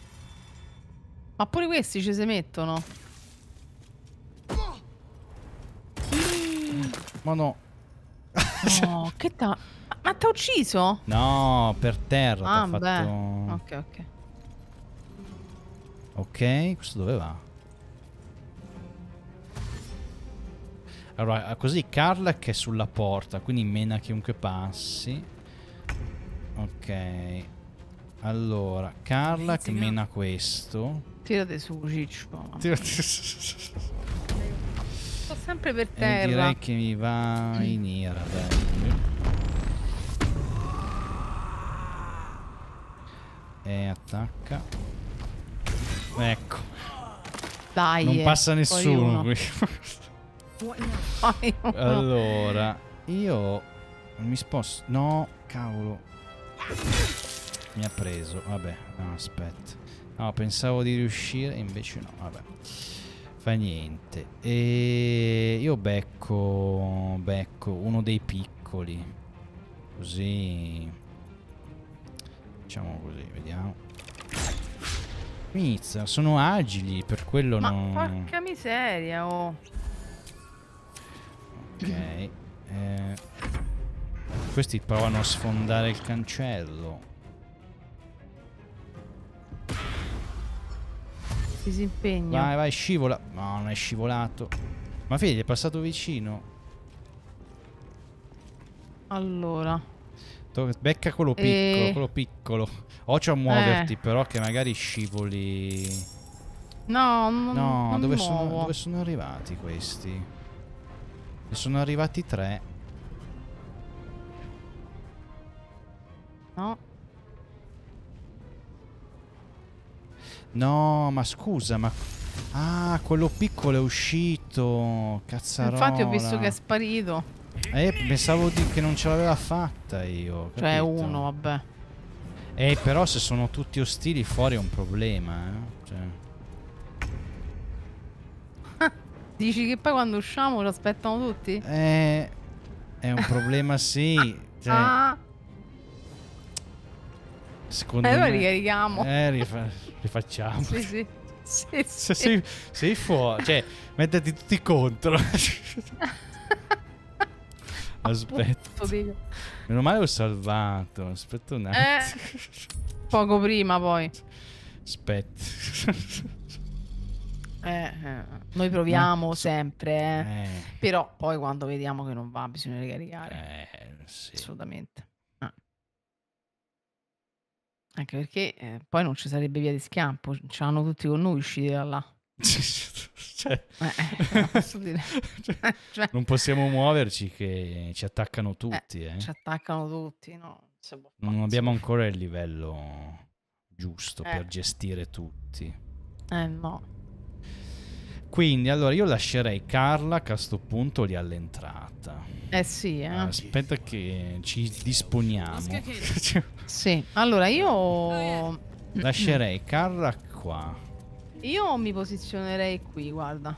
pure questi ci si mettono. Ma no. Oh, che ma t'ha ucciso? No, per terra t'ha beh. fatto... Ok. Ok, questo dove va? Allora, così Karlach è sulla porta, quindi mena chiunque passi. Ok. Allora, Karlach mena questo. Tirate su, Ciccio. Sto sempre per E terra. direi che mi va in ira, dai. E attacca. Ecco. Dai. Non passa nessuno qui. Allora, io mi sposto. No, cavolo. Mi ha preso. Vabbè, no, aspetta. No, pensavo di riuscire, invece no, vabbè. Fa niente. E io becco uno dei piccoli. Così. Facciamo così, vediamo. Inizia, sono agili, per quello Ma non... porca miseria, oh. Ok. Questi provano a sfondare il cancello. Disimpegno. Vai, vai, scivola. No, non è scivolato. Ma figli, è passato vicino. Allora. Becca quello piccolo, quello piccolo. Occhio a muoverti, però, che magari scivoli. No, No, non dove mi muovo. dove sono arrivati questi? Ne sono arrivati 3. No. No, ma scusa, ma... Ah, quello piccolo è uscito. Cazzarola. Infatti ho visto che è sparito. Pensavo che non ce l'aveva fatta io. Cioè capito? uno, vabbè. Però se sono tutti ostili fuori è un problema, Cioè... Dici che poi quando usciamo lo aspettano tutti? È un problema, sì. Cioè, Ah, secondo allora me... ricarichiamo. Rifacciamo. Sì, sì. Sì, Se sì. sei fuori, cioè, mettiti tutti contro. Aspetta. Appunto, dico. Meno male ho salvato. Aspetta un attimo. Poco prima poi. Aspetta. Noi proviamo sempre, Eh, però poi quando vediamo che non va bisogna ricaricare. sì. Assolutamente. Anche perché poi non ci sarebbe via di scampo, ce l'hanno tutti con noi usciti da là. Cioè, Non posso dire. Cioè, non possiamo muoverci che ci attaccano tutti, ci attaccano tutti, no? Non si può Non fare, abbiamo insomma. ancora il livello giusto per gestire tutti. No. Quindi, allora, io lascerei Carla che a sto punto lì all'entrata. Sì, Aspetta che ci disponiamo. Sì, allora io Lascerei Carla qua. mi posizionerei qui, guarda.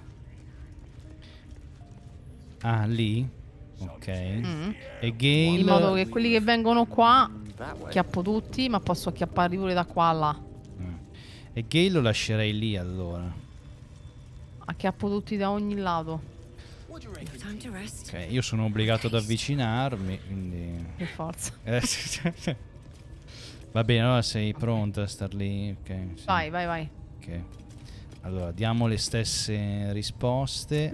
Ah, lì? Ok. E In Gale... modo che quelli che vengono qua acchiappo tutti, ma posso acchiapparli pure da qua a là. E Gale lo lascerei lì, allora. Acchiappo tutti da ogni lato. Ok, io sono obbligato ad avvicinarmi, quindi... Per forza. Va bene, allora sei pronta a star lì? Ok. Sì. Vai. Ok. Allora, diamo le stesse risposte.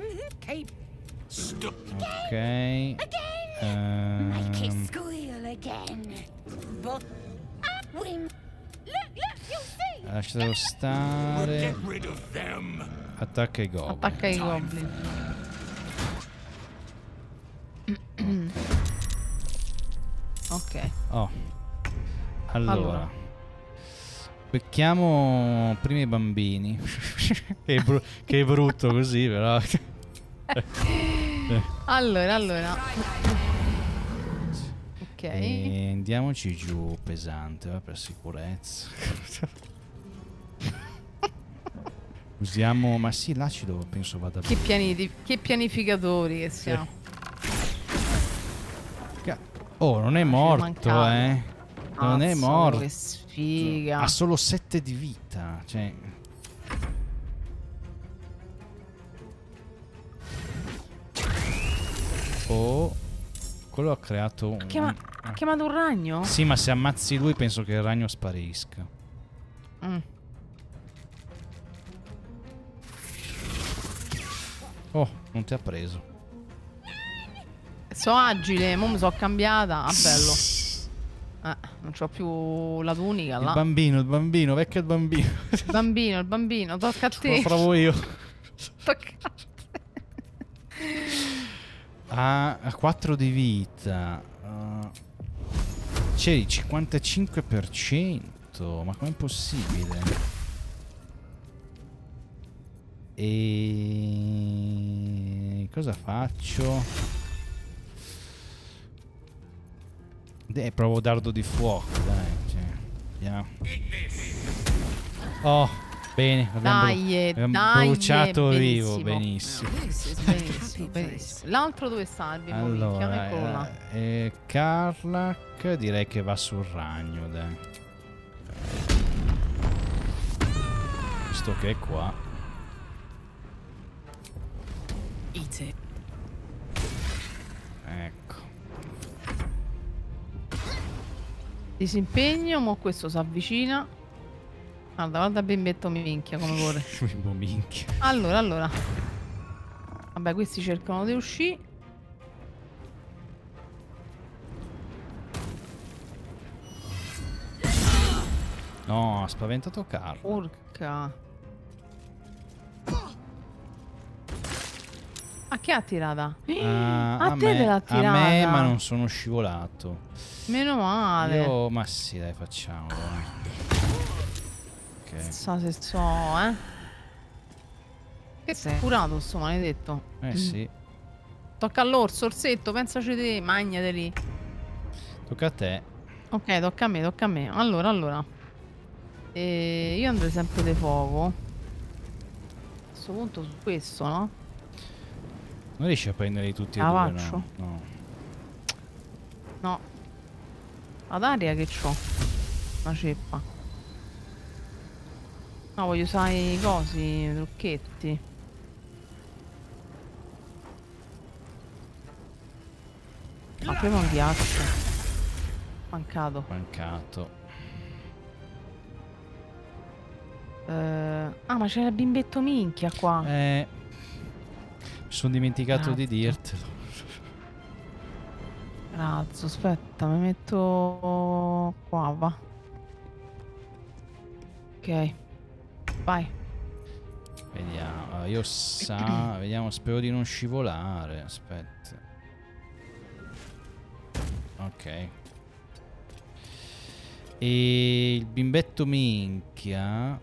Ok. Make it squeal again. Look, you'll see. Lascialo stare. Attacca i goblin. Attacca i goblin. Ok. Oh. Allora. Becchiamo prima i bambini. che è brutto così, però. Allora. Ok. E andiamoci giù pesante, per sicurezza. Usiamo... Ma sì, l'acido penso vada bene. Che pianificatori che siamo. Oh, non è morto, mancava. Non è Cazzo, morto. che sfiga. Ha solo 7 di vita, cioè... Oh, quello ha creato un... Ha chiamato un ragno? Sì, ma se ammazzi lui penso che il ragno sparisca. Oh, non ti ha preso. So agile, mo mi sono cambiata. Ah, bello. Non c'ho più la tunica là. Il bambino, vecchio il bambino. Il bambino, tocca a te. Lo provo io. Tocca a te. Ha 4 di vita. C'è il 55%. Ma com'è possibile? E cosa faccio? Provo dardo di fuoco, dai. Cioè, vediamo. Oh, bene. Abbiamo bruciato vivo. Benissimo. Benissimo. L'altro dove sta il bimbo? Allora, Eccolo là. Karlach direi che va sul ragno, dai. Visto che è qua. Ecco. Disimpegno, mo questo si avvicina. Guarda bimbetto minchia come corre. Bimbo minchia. Allora. Vabbè, questi cercano di uscire. No, ha spaventato Carl. Urca. A chi ha tirata? A te te l'ha tirata. A me, ma non sono scivolato. Meno male. Ma sì, dai, facciamolo. Ok. Sa se so, Che sei curato sto maledetto. Sì. Tocca all'orso, orsetto, pensaci te, magnateli. Tocca a te. Ok, tocca a me, tocca a me. Allora. Io andrei sempre di fuoco. A questo punto su questo, no? Non riesci a prenderli tutti e La due, faccio? no? No. Ad aria che c'ho. Una ceppa. No, voglio usare i cosi, i trucchetti. Ma prima un ghiaccio. Mancato. Ma c'è il bimbetto minchia qua. Mi sono dimenticato di Grazie. dirtelo. Razzo, aspetta, mi metto qua, va. Ok. Vai. Vediamo. Vediamo, spero di non scivolare. Aspetta. Ok. E il bimbetto minchia.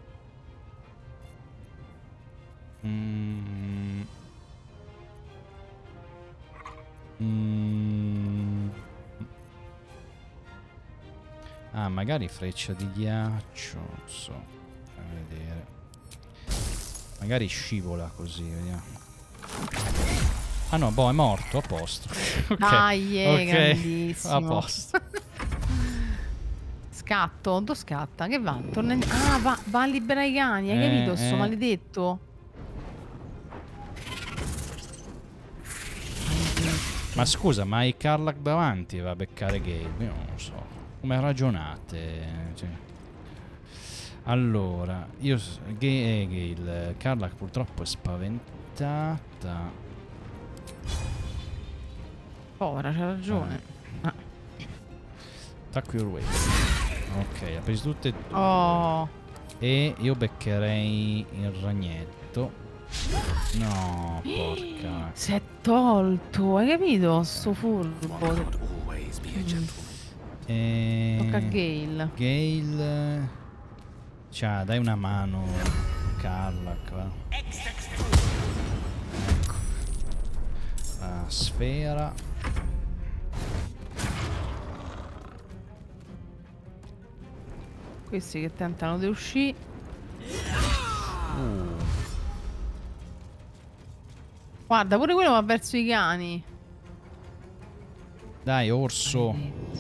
Ah, magari freccia di ghiaccio. Non so. A vedere. Magari scivola così, vediamo. Ah no, boh, è morto, a posto. Ok, Dai, grandissimo. a posto. Scatto, dove scatta? Che va? Torna in... Ah, va a liberare i cani, hai capito? Sto maledetto. Ma scusa, ma hai Karlach davanti e va a beccare Gale? Io non lo so. Come ragionate? Cioè. Allora, io... Gale, Karlach purtroppo è spaventata. Povera, c'ha ragione. Attack your way. Ok, ha preso tutte e due. Oh. E io beccherei il ragnetto. No, porca. Si è tolto, hai capito? Sto furbo. Tocca a Gale. Gale. Ciao, dai una mano. Karlach, va. Ecco. La sfera. Questi che tentano di uscire. Guarda, pure quello va verso i cani. Dai, orso.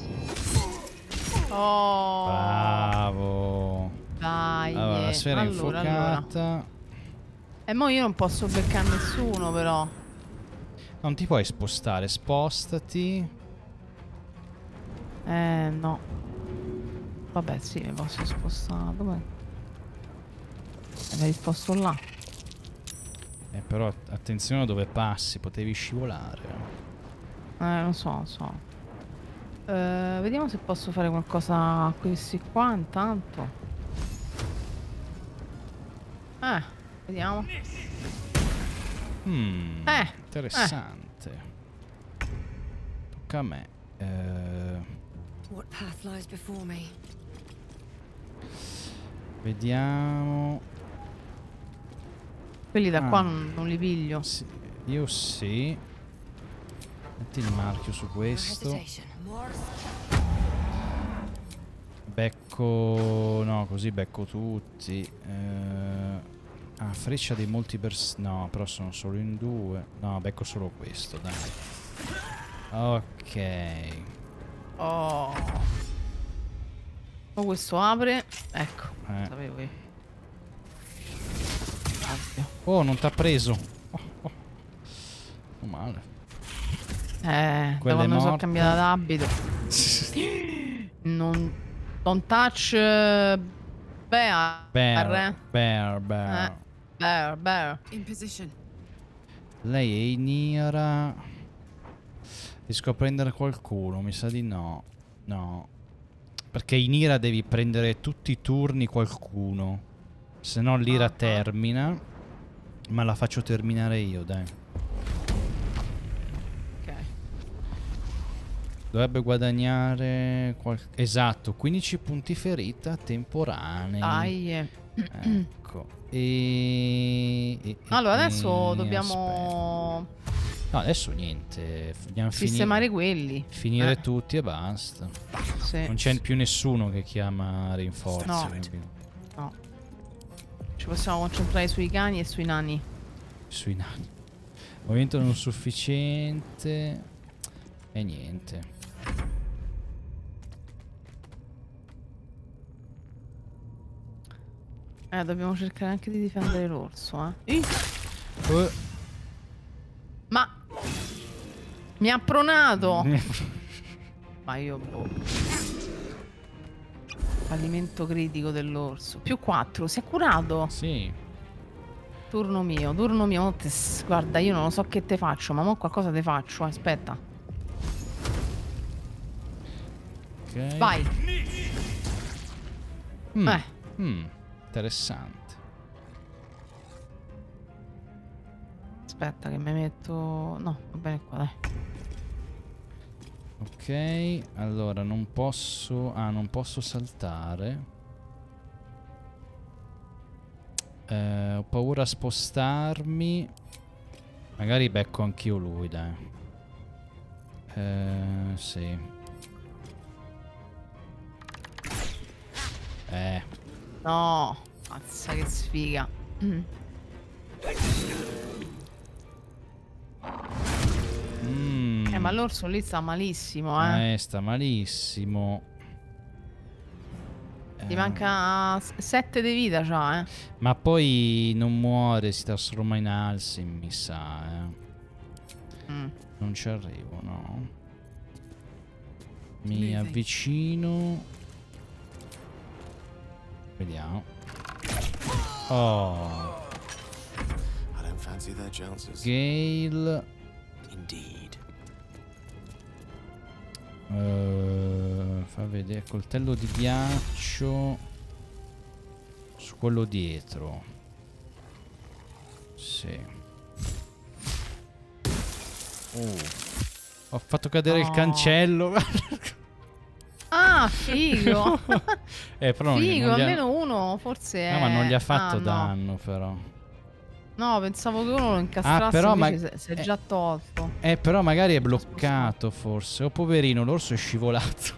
Oh. Bravo. Dai. Allora, la sfera è infuocata. E mo io non posso beccare nessuno, però. Non ti puoi spostare, spostati. No. Vabbè, sì, mi posso spostare. Dov'è? Mi risposto là. Però attenzione a dove passi, potevi scivolare. Lo so. Vediamo se posso fare qualcosa a questi qua intanto. Vediamo. Interessante. Tocca a me. What path lies before me? Vediamo. Quelli da qua non li piglio. Sì, io sì. Metti il marchio su questo. Becco... No, così becco tutti. Freccia dei molti no, però sono solo in due. No, becco solo questo, dai. Ok. Oh. Questo apre. Ecco. Sapevo io. Oh, non t'ha preso. Oh. Male. Da quando mi sono cambiata d'abito. Non touch bear. Bear. In position. Lei è Inira. Riesco a prendere qualcuno, mi sa di no. No. Perché in ira devi prendere tutti i turni qualcuno. Se no l'ira termina. Ma la faccio terminare io, dai. Ok. Dovrebbe guadagnare esatto, 15 punti ferita temporanei. Dai. Ecco. Allora adesso dobbiamo No, adesso niente. Dobbiamo sistemare quelli. finire tutti e basta. Sì. Non c'è più nessuno che chiama rinforzi. No. capito? No. Ci possiamo concentrare sui cani e sui nani. Sui nani. Movimento non sufficiente. E niente. Dobbiamo cercare anche di difendere l'orso, eh. Ma mi ha pronato. Ma io boh. Fallimento critico dell'orso. Più 4, si è curato. Sì. Turno mio. Guarda, io non lo so che te faccio, ma mo qualcosa te faccio, aspetta. Ok. Vai. Interessante. Aspetta che mi metto... No, va bene qua, dai. Ok, allora non posso... Ah, non posso saltare. Ho paura a spostarmi. Magari becco anch'io lui, dai. Sì. No, mazza che sfiga. Ma l'orso lì sta malissimo, eh. Sta malissimo. Gli manca 7 di vita già, eh. Ma poi non muore, si trasforma in Alsim, mi sa, Non ci arrivo, no. Mi avvicino. Vediamo. Oh. Gale. Fa vedere coltello di ghiaccio su quello dietro. Sì. Ho fatto cadere il cancello. Ah, figo. Però figo, non gli ha... almeno uno forse è... No, ma non gli ha fatto no. danno però. No, pensavo che uno lo incastrasse, però invece si è già tolto. Però magari è bloccato forse. Oh poverino, l'orso è scivolato.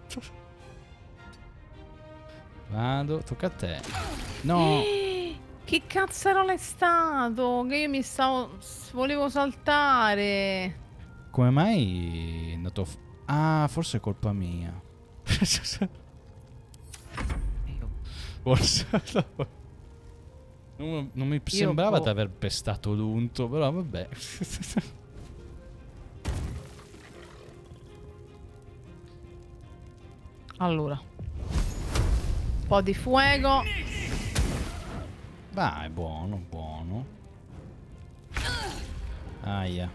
Vado, tocca a te. No. Che cazzarola è stato? Che io mi stavo... volevo saltare. Come mai è andato... Ah, forse è colpa mia. Forse... Non mi sembrava di aver pestato l'unto, però vabbè. Allora. Un po' di fuego. Vai, buono, buono. Aia.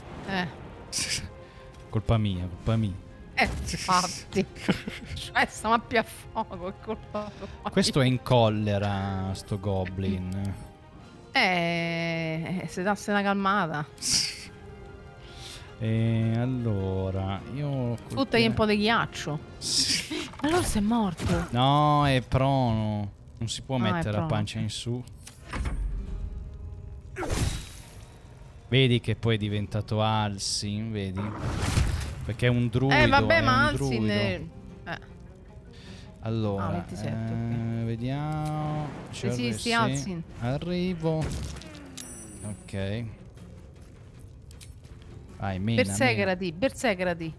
Colpa mia, colpa mia. Infatti. Cioè, stiamo più a fuoco, è colpa tua. Questo è in collera, sto goblin. Se dasse una calmata. Allora, io... Buttagli un po' di ghiaccio. Ma l'orso è morto. No, è prono. Non si può mettere la pancia in su. Vedi che poi è diventato Alsin, vedi? Perché è un druido. Vabbè, ma Alsin Allora, 27, okay. Vediamo. Resisti, Alsin. Arrivo. Ok. Vai, mena, bersegrati, bersegrati.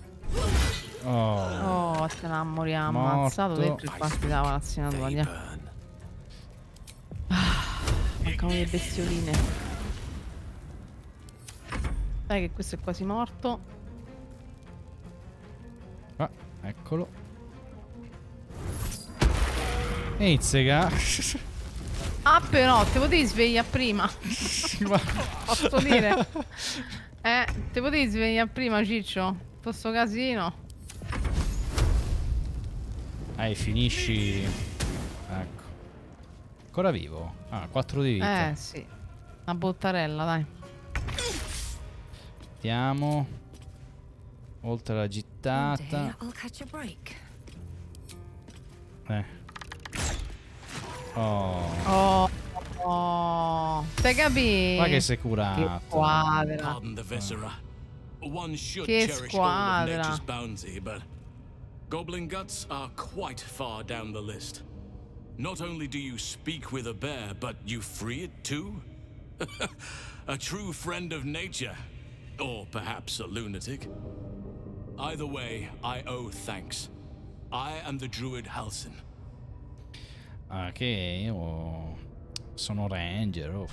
Oh, te la moriamo. Morto. Ammazzato dentro il passi dava l'azione tua. Mancano le bestioline. Dai che questo è quasi morto. Ah, eccolo. Inizia. Ah però, te potevi svegliare prima. Posso dire? Te potevi svegliare prima, Ciccio? Questo casino. Finisci. Ecco. Ancora vivo? Ah, 4 di vita. Sì. Una bottarella, dai. Mettiamo. Oltre alla One gittata. day I'll catch a break. Oh. Te capì? Ma che sei Che curato. squadra. Pardon the viscera. One should Che cherish all of squadra. nature's bounty, but goblin guts are quite far down the list. Not only do you speak with a bear, but you free it too? A true friend of nature. Or perhaps a lunatic. Either way, I owe thanks. I am the druid Halsin. Ah, che io sono ranger. Oh.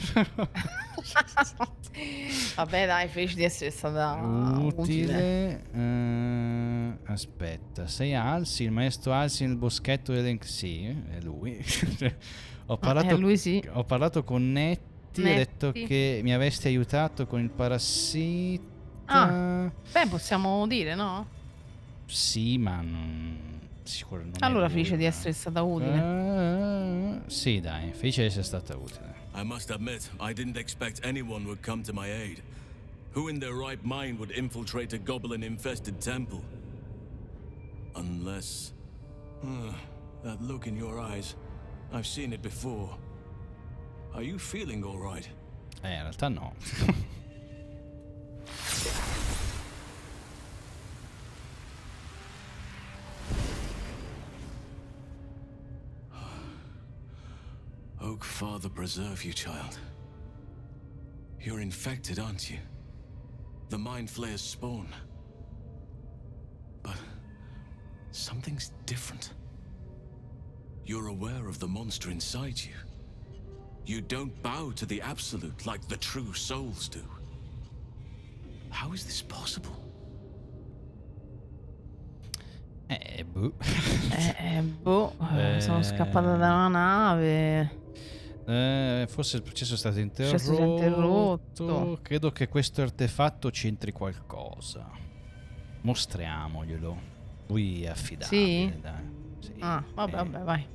Vabbè, dai, felice di essere stata utile. Aspetta, sei Alsi, il maestro Alsi nel boschetto sì, è lui. Ho parlato, lui sì. Ho parlato con Netti, ho detto che mi avresti aiutato con il parassita. Beh, possiamo dire, no? Sì, ma sicuro non allora è lui, felice di essere stata utile. sì, dai, felice di essere stata utile. I must admit, I didn't expect anyone would come to my aid. Who in their right mind would infiltrate a goblin-infested temple? Unless... that look in your eyes. I've seen it before. Are you feeling all right? In realtà no. Oak Father preserve you, child. You're infected, aren't you? The Mind Flayer's spawn. But something's different. You're aware of the monster inside you. You don't bow to the Absolute like the true souls do. How is this possible? Sono scappata da una nave. Forse il processo è stato interrotto. Credo che questo artefatto c'entri qualcosa. Mostriamoglielo. Lui è affidabile. Sì? Dai. Sì. Vabbè, vai.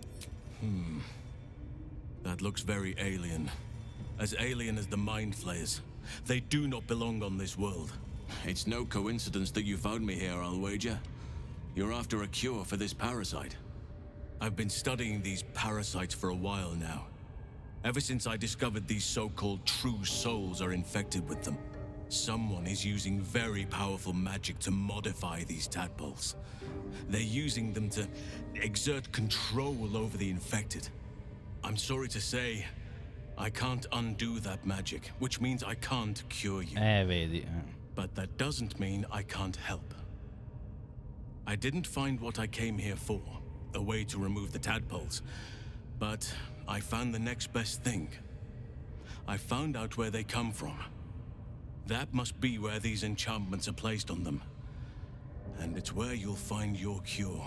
That looks very alien. As alien as the Mind Flayers. They do not belong on this world. It's no coincidence that you found me here, I'll wager. You're after a cure for this parasite. I've been studying these parasites for a while now. Ever since I discovered these so-called true souls are infected with them. Someone is using very powerful magic to modify these tadpoles. They're using them to exert control over the infected. I'm sorry to say, I can't undo that magic, which means I can't cure you. Vedi. But that doesn't mean I can't help. I didn't find what I came here for, a way to remove the tadpoles, but I found the next best thing. I found out where they come from. That must be where these enchantments are placed on them. And it's where you'll find your cure.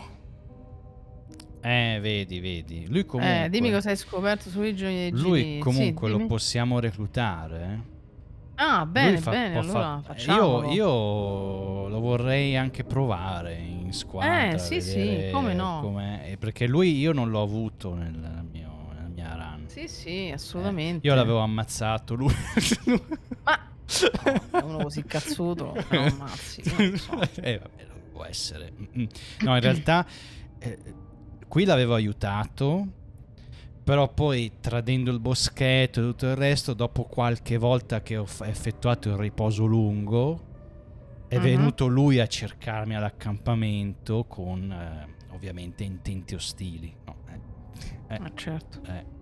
Vedi. Lui comunque... dimmi cosa hai scoperto sui origini dei Lui giri. comunque Sì, lo possiamo reclutare. Bene, allora facciamolo. Io lo vorrei anche provare in squadra. Sì, come no. Com'è. Perché lui io non l'ho avuto nella mia run. Sì, assolutamente. Io l'avevo ammazzato lui. Ma è uno così cazzuto, lo ammazzi. Non so. Vabbè, può essere. No, in realtà qui l'avevo aiutato. Però poi, tradendo il boschetto e tutto il resto, dopo qualche volta che ho effettuato il riposo lungo, è venuto lui a cercarmi all'accampamento con ovviamente intenti ostili. No, certo.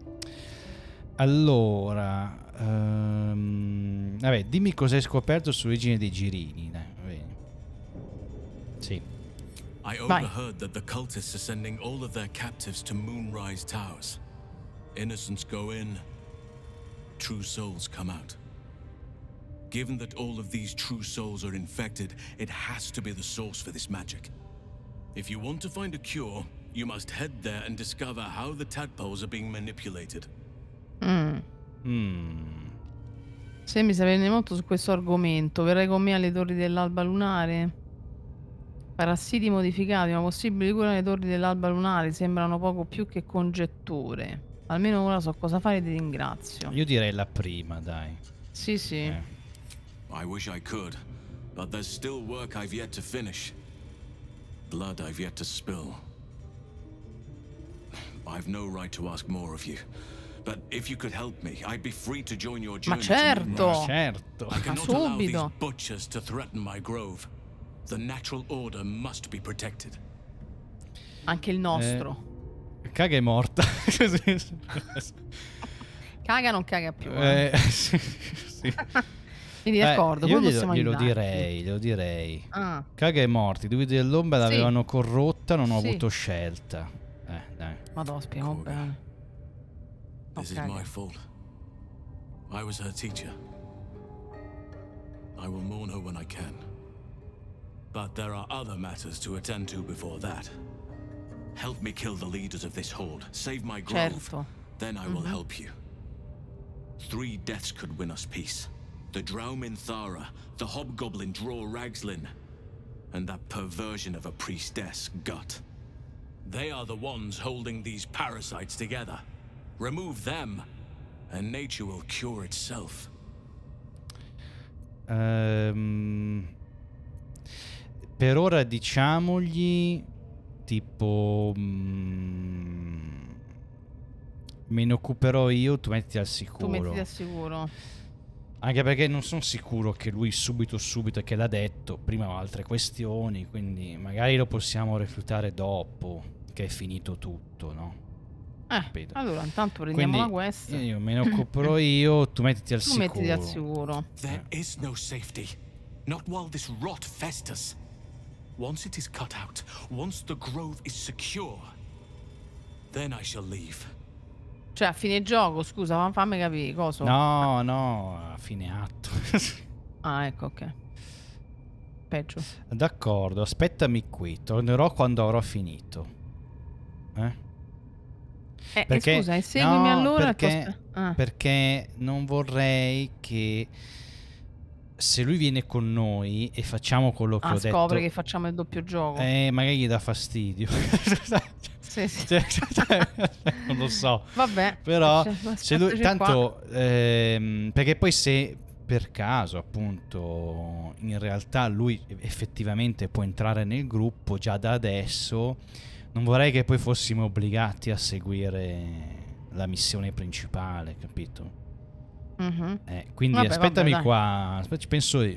Allora, vabbè, dimmi cosa hai scoperto sull'origine dei girini. Sì. I overheard that the cultists are sending all of their captives to Moonrise Towers. Innocents go in, true souls come out. Given that all of these true souls are infected, it has to be the source for this magic. If you want to find a cure, you must head there and discover how the tadpoles are being manipulated. Se mi sapete molto su questo argomento, verrai con me alle torri dell'alba lunare? Parassiti modificati, una possibile cura nei torri dell'alba lunare, sembrano poco più che congetture. Almeno ora so cosa fare e ti ringrazio. Io direi la prima, dai. Sì, sì. I wish I could, but there's still work I've yet to finish. Blood I've yet to spill. I've no right to ask more of you. But if you could help me, I'd be free to join your Ma journey. certo! Certo. I Ma cannot allow these subito! butchers to threaten my grove. The natural order must be protected. Anche il nostro. Caga è morta. Caga non caga più. Sì, sì. Quindi d'accordo, io come possiamo glielo aiutarti? direi. Ah, Caga è morti, i druidi dell'ombra Sì. l'avevano corrotta, non ho Sì. avuto scelta. Dai. madò, spieghiamo bene. This is Okay. my fault. I was her teacher. I will mourn her when I can. But there are other matters to attend to before that. Help me kill the leaders of this horde. Save my grove. Certo. Then I will help you. 3 deaths could win us peace. The Drow Minthara, the Hobgoblin Draw Ragslin, and that perversion of a priestess, Gut. They are the ones holding these parasites together. Remove them, and nature will cure itself. Per ora diciamogli tipo me ne occuperò io, tu mettiti al sicuro. Tu mettiti al sicuro. Anche perché non sono sicuro che lui subito che l'ha detto, prima ho altre questioni, quindi magari lo possiamo rifiutare dopo che è finito tutto, no? Capito? Allora intanto prendiamo la Quindi quest. io me ne occuperò io, tu mettiti al Tu sicuro. mettiti al sicuro. There is no safety. Not while this rot festers. Once it is cut out, once the grove is secure, then I shall leave. Cioè a fine gioco, scusa, fammi capire cosa. No, a fine atto. Ah, ecco, ok. Peggio. D'accordo, aspettami qui, tornerò quando avrò finito. Perché, scusa, e seguimi allora. perché non vorrei che se lui viene con noi e facciamo quello che ho detto, scopre che facciamo il doppio gioco. magari gli dà fastidio. Sì, sì. Non lo so. Vabbè. Però Cioè, se lui, aspetta, tanto perché poi se per caso appunto in realtà lui effettivamente può entrare nel gruppo già da adesso, non vorrei che poi fossimo obbligati a seguire la missione principale, capito? Quindi Vabbè, aspettami dai. qua, ci penso io.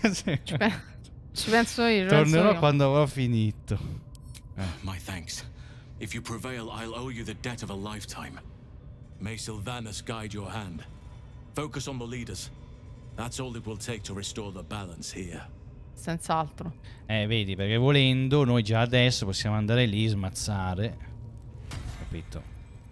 Ci penso io. Tornerò quando avrò finito. My thanks. If you prevail, I'll owe you the debt of a lifetime. May Sylvanus guide your hand. Focus on the leaders. That's all it will take to restore the balance here. Senz'altro. Vedi, perché volendo noi già adesso possiamo andare lì, smazzare. Capito?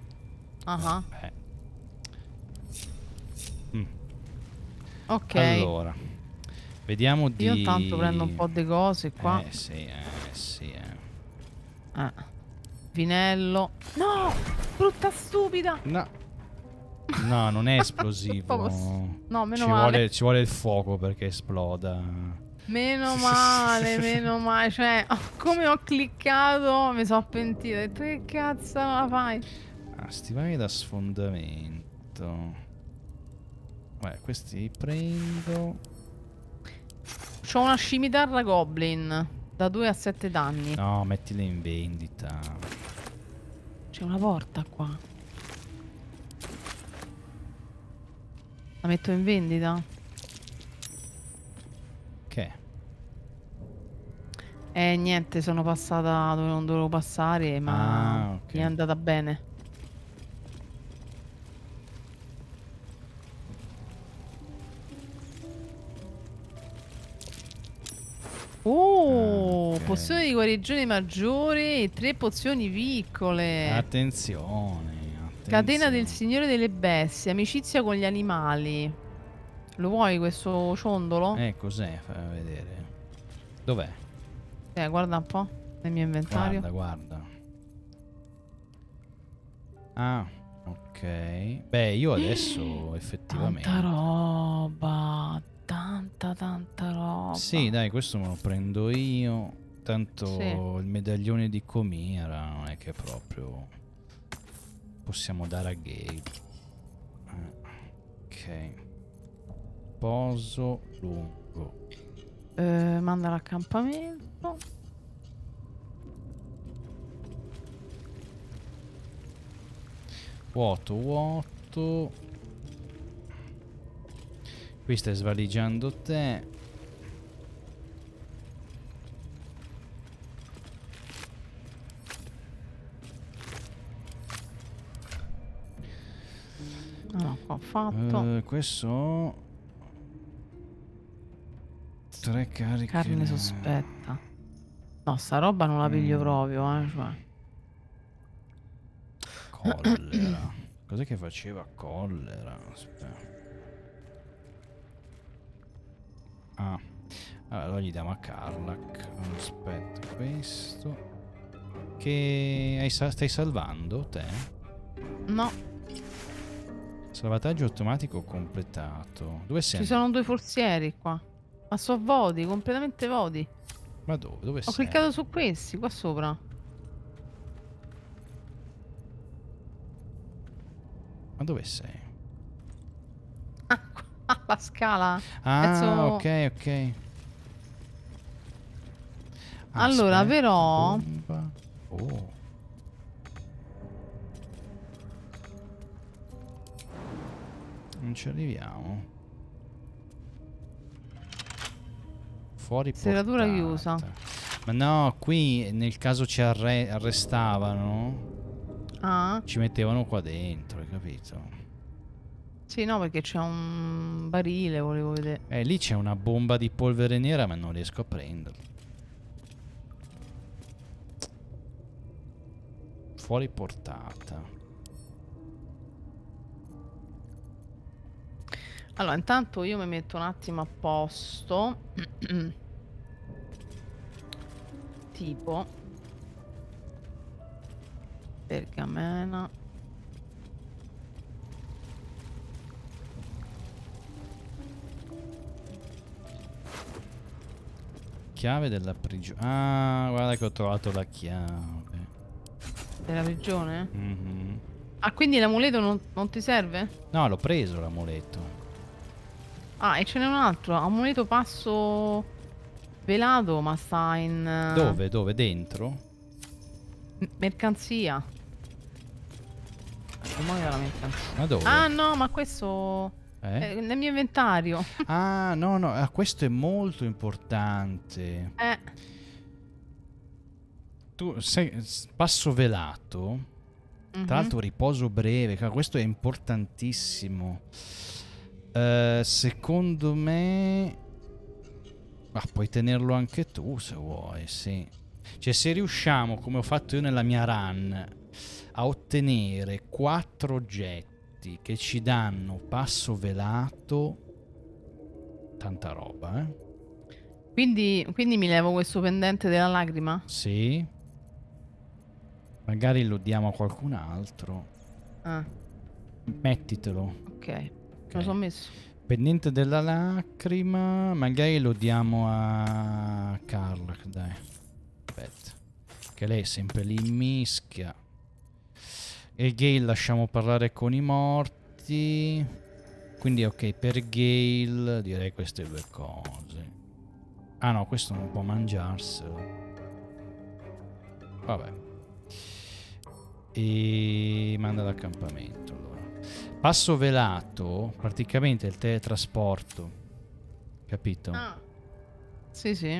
Ok. Allora, vediamo di... Io intanto prendo un po' di cose qua. Sì. Vinello. No! Brutta stupida! No, non è esplosivo. No, meno male. Ci vuole il fuoco perché esploda. Meno male. Cioè, come ho cliccato, mi sono pentita. Ho detto, che cazzo la fai? Stivali da sfondamento. Vabbè, questi li prendo. C'ho una scimitarra goblin da 2 a 7 danni. No, mettile in vendita. C'è una porta qua. La metto in vendita? Che? Niente, sono passata dove non dovevo passare, ma ok. mi è andata bene. Ok. Pozioni di guarigione maggiore e 3 pozioni piccole. Attenzione. Catena del Signore delle Bestie, amicizia con gli animali. Lo vuoi questo ciondolo? Cos'è? Fai vedere. Dov'è? Guarda un po' nel mio inventario. Guarda. Ah, ok. Beh, io adesso effettivamente... Tanta roba. Tanta roba. Sì, dai, questo me lo prendo io. Tanto Sì. il medaglione di Comira non è che proprio possiamo dare a Gale. Ok. Poso lungo. Manda l'accampamento. Vuoto, vuoto. Qui stai svaligiando te. No, qua ho fatto. Questo 3 cariche. Carne sospetta. No, sta roba non la piglio proprio, cioè. Collera. Cos'è che faceva collera? Aspetta. Ah, allora gli diamo a Karlach. Aspetta, questo. Che stai salvando te? No, Salvataggio automatico completato. Dove sei? ci sono 2 forzieri qua. Ma so voti, completamente voti. Ma dove? Dove Ho sei? cliccato su questi, qua sopra. Ma dove sei? Ah, qua, la scala. Ah, Pezzo- ok, ok. Allora, Aspetta, però- bomba. Oh. Non ci arriviamo. Fuori Serratura portata. chiusa. Ma no, qui nel caso ci arrestavano, Ah, ci mettevano qua dentro, hai capito? sì, no, perché c'è un barile, volevo vedere. Lì c'è una bomba di polvere nera, ma non riesco a prenderla. Fuori portata. Allora, intanto io mi metto un attimo a posto. Tipo pergamena. Chiave della prigione. Ah, guarda che ho trovato la chiave. Della prigione? Mhm. Ah, quindi l'amuleto non ti serve? No, l'ho preso l'amuleto. Ah, e ce n'è un altro. Amuleto passo velato, ma sta in... Dove? Dove? Dentro? Mercanzia. Muovere la mercanzia. Ma dove? Ah, no, ma questo... Eh? nel mio inventario. Ah, no, no, questo è molto importante. Tu sei passo velato. Mhm. Tra l'altro riposo breve, questo è importantissimo. Secondo me... Ma puoi tenerlo anche tu se vuoi, sì. Cioè se riusciamo, come ho fatto io nella mia run, a ottenere 4 oggetti che ci danno passo velato, tanta roba, eh? Quindi mi levo questo pendente della lacrima? Sì. Magari lo diamo a qualcun altro. Ah, Mettitelo. ok. Me lo sono messo. Pendente della lacrima, magari lo diamo a Karlach, dai. Aspetta. Che lei è sempre lì in mischia. E Gale lasciamo parlare con i morti. Quindi ok, per Gale direi queste 2 cose. Ah no, questo non può mangiarselo. Vabbè. E manda all'accampamento allora. Passo velato, praticamente il teletrasporto. Capito? Ah. Sì, sì.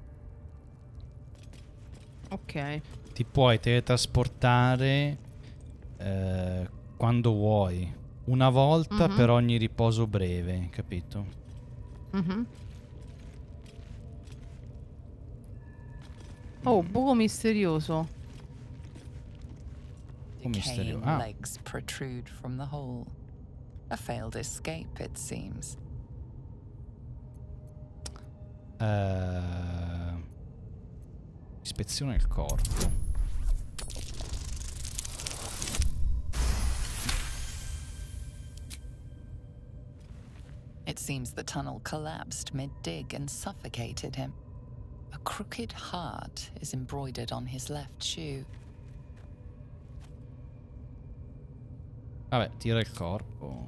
Ok. Ti puoi teletrasportare quando vuoi. Una volta per ogni riposo breve, capito? Mhm. Oh, buco misterioso. Un misterio. Decaying Ah, legs protrude from the hole. A failed escape, it seems. ispeziona il corpo. It seems the tunnel collapsed mid-dig and suffocated him. A crooked heart is embroidered on his left shoe. Vabbè, tira il corpo.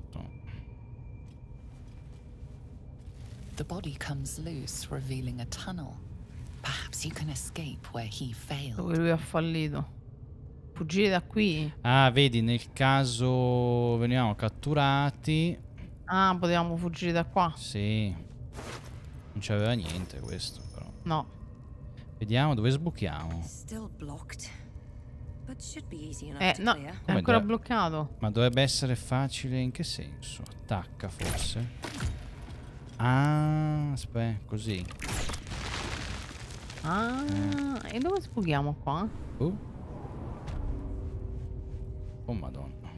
The body comes loose, revealing a tunnel. Perhaps you can escape where he failed. Dove lui ha fallito. Fuggire da qui. Ah, vedi, nel caso veniamo catturati. Ah, potevamo fuggire da qua. Sì. Non c'aveva niente questo, però. No. Vediamo dove sbuchiamo. Still blocked. But should be easy enough to No, clear. è Come ancora deve- bloccato. Ma dovrebbe essere facile in che senso? Attacca forse? Ah, aspetta, così. Ah, e dove sbuchiamo qua? Oh madonna.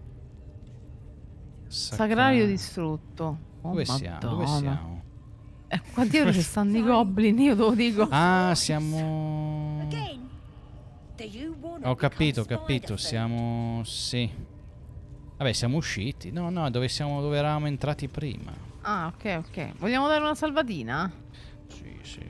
Sagrario distrutto. Oh, Dove siamo? Dove Madonna. siamo? Qua dietro ci stanno i goblin, io te lo dico. Ah, siamo... Again. Do you wanna Ho capito, ho become capito, Spider-Folk? siamo... Sì. Vabbè, siamo usciti. No, no, dove eravamo entrati prima. Ah, ok, ok. Vogliamo dare una salvatina? Sì, sì.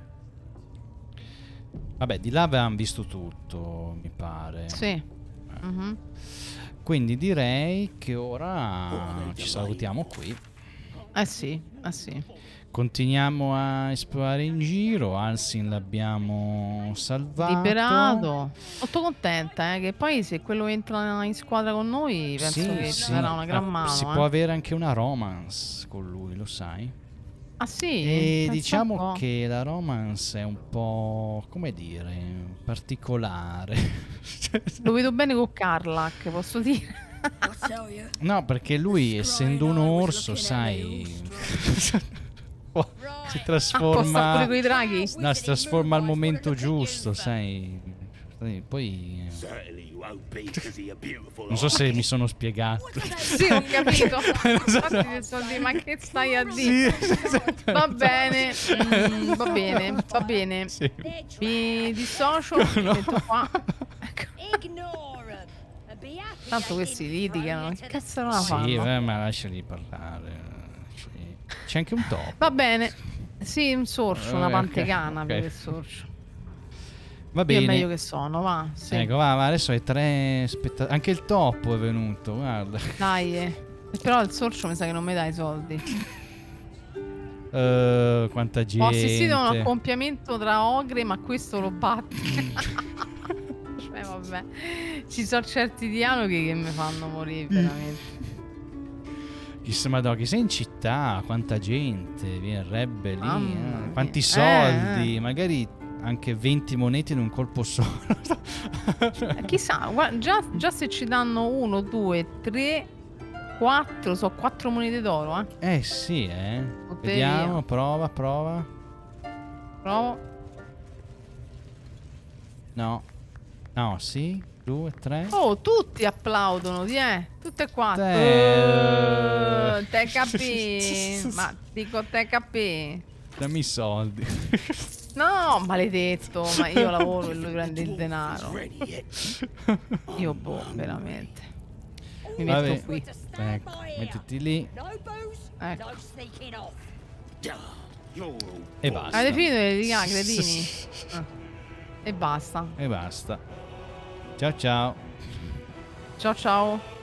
Vabbè, di là avevamo visto tutto, mi pare. Sì. Mhm. Quindi direi che ora ci salutiamo qui. Sì, sì. Continuiamo a esplorare in giro. Alcin l'abbiamo salvato. Liberato. Molto contenta, che poi se quello entra in squadra con noi, penso Sì, che ci sì. darà una gran Ah, mano. si può avere anche una romance con lui, lo sai? Ah sì? E Pensa un diciamo po'. che la romance è un po', come dire, particolare. Lo vedo bene con Karlak, posso dire. I'll tell you. No, perché lui, essendo un orso, sai, oh, si Ah, può stare trasforma. pure con i draghi? No, si trasforma al momento giusto, sai. Poi Certainly you won't be because of your beautiful non so se mi sono spiegato. Sì, ho capito. Infatti ti sto dire, ma che stai a dire? Va bene, va bene, va bene. Sì. Mi dissocio, mi metto qua. Ignore 'em and be happy Tanto they questi didn't litigano, run che into the cazzo non la Sì, fanno? ma lasciali parlare. Sì. C'è anche un topo. Va bene. Sì, un sorcio, una Ok, pantegana ok. più che sorcio. Va Io è bene. meglio che sono, va. Sì. Ecco, va, adesso hai 3 spettatori. Anche il topo è venuto, guarda. Dai. Però il sorcio mi sa che non mi dai i soldi. Quanta gente. Ho assistito a un accoppiamento tra ogre, ma questo lo batte. Cioè, vabbè. Ci sono certi dialoghi che mi fanno morire, veramente. Chissà, madonna, che sei in città, quanta gente verrebbe lì, Mamma mia. quanti soldi, magari anche 20 monete in un colpo solo. Chissà, già se ci danno 1, 2, 3, 4, so 4 monete d'oro, Sì, Botteria. Vediamo, prova. Provo. No, sì, 2, 3. Oh, tutti applaudono, tutte e quattro. Te capì? Ma dico te capì? Dammi i soldi. No, maledetto, ma io lavoro e lui prende il denaro. Io veramente. Mi metto Vabbè. qui. Ecco, mettiti lì No booze, Ecco. no sneaking off. e basta. Avete finito di litigare, cretini? E basta. E basta. Ciao ciao. Ciao ciao.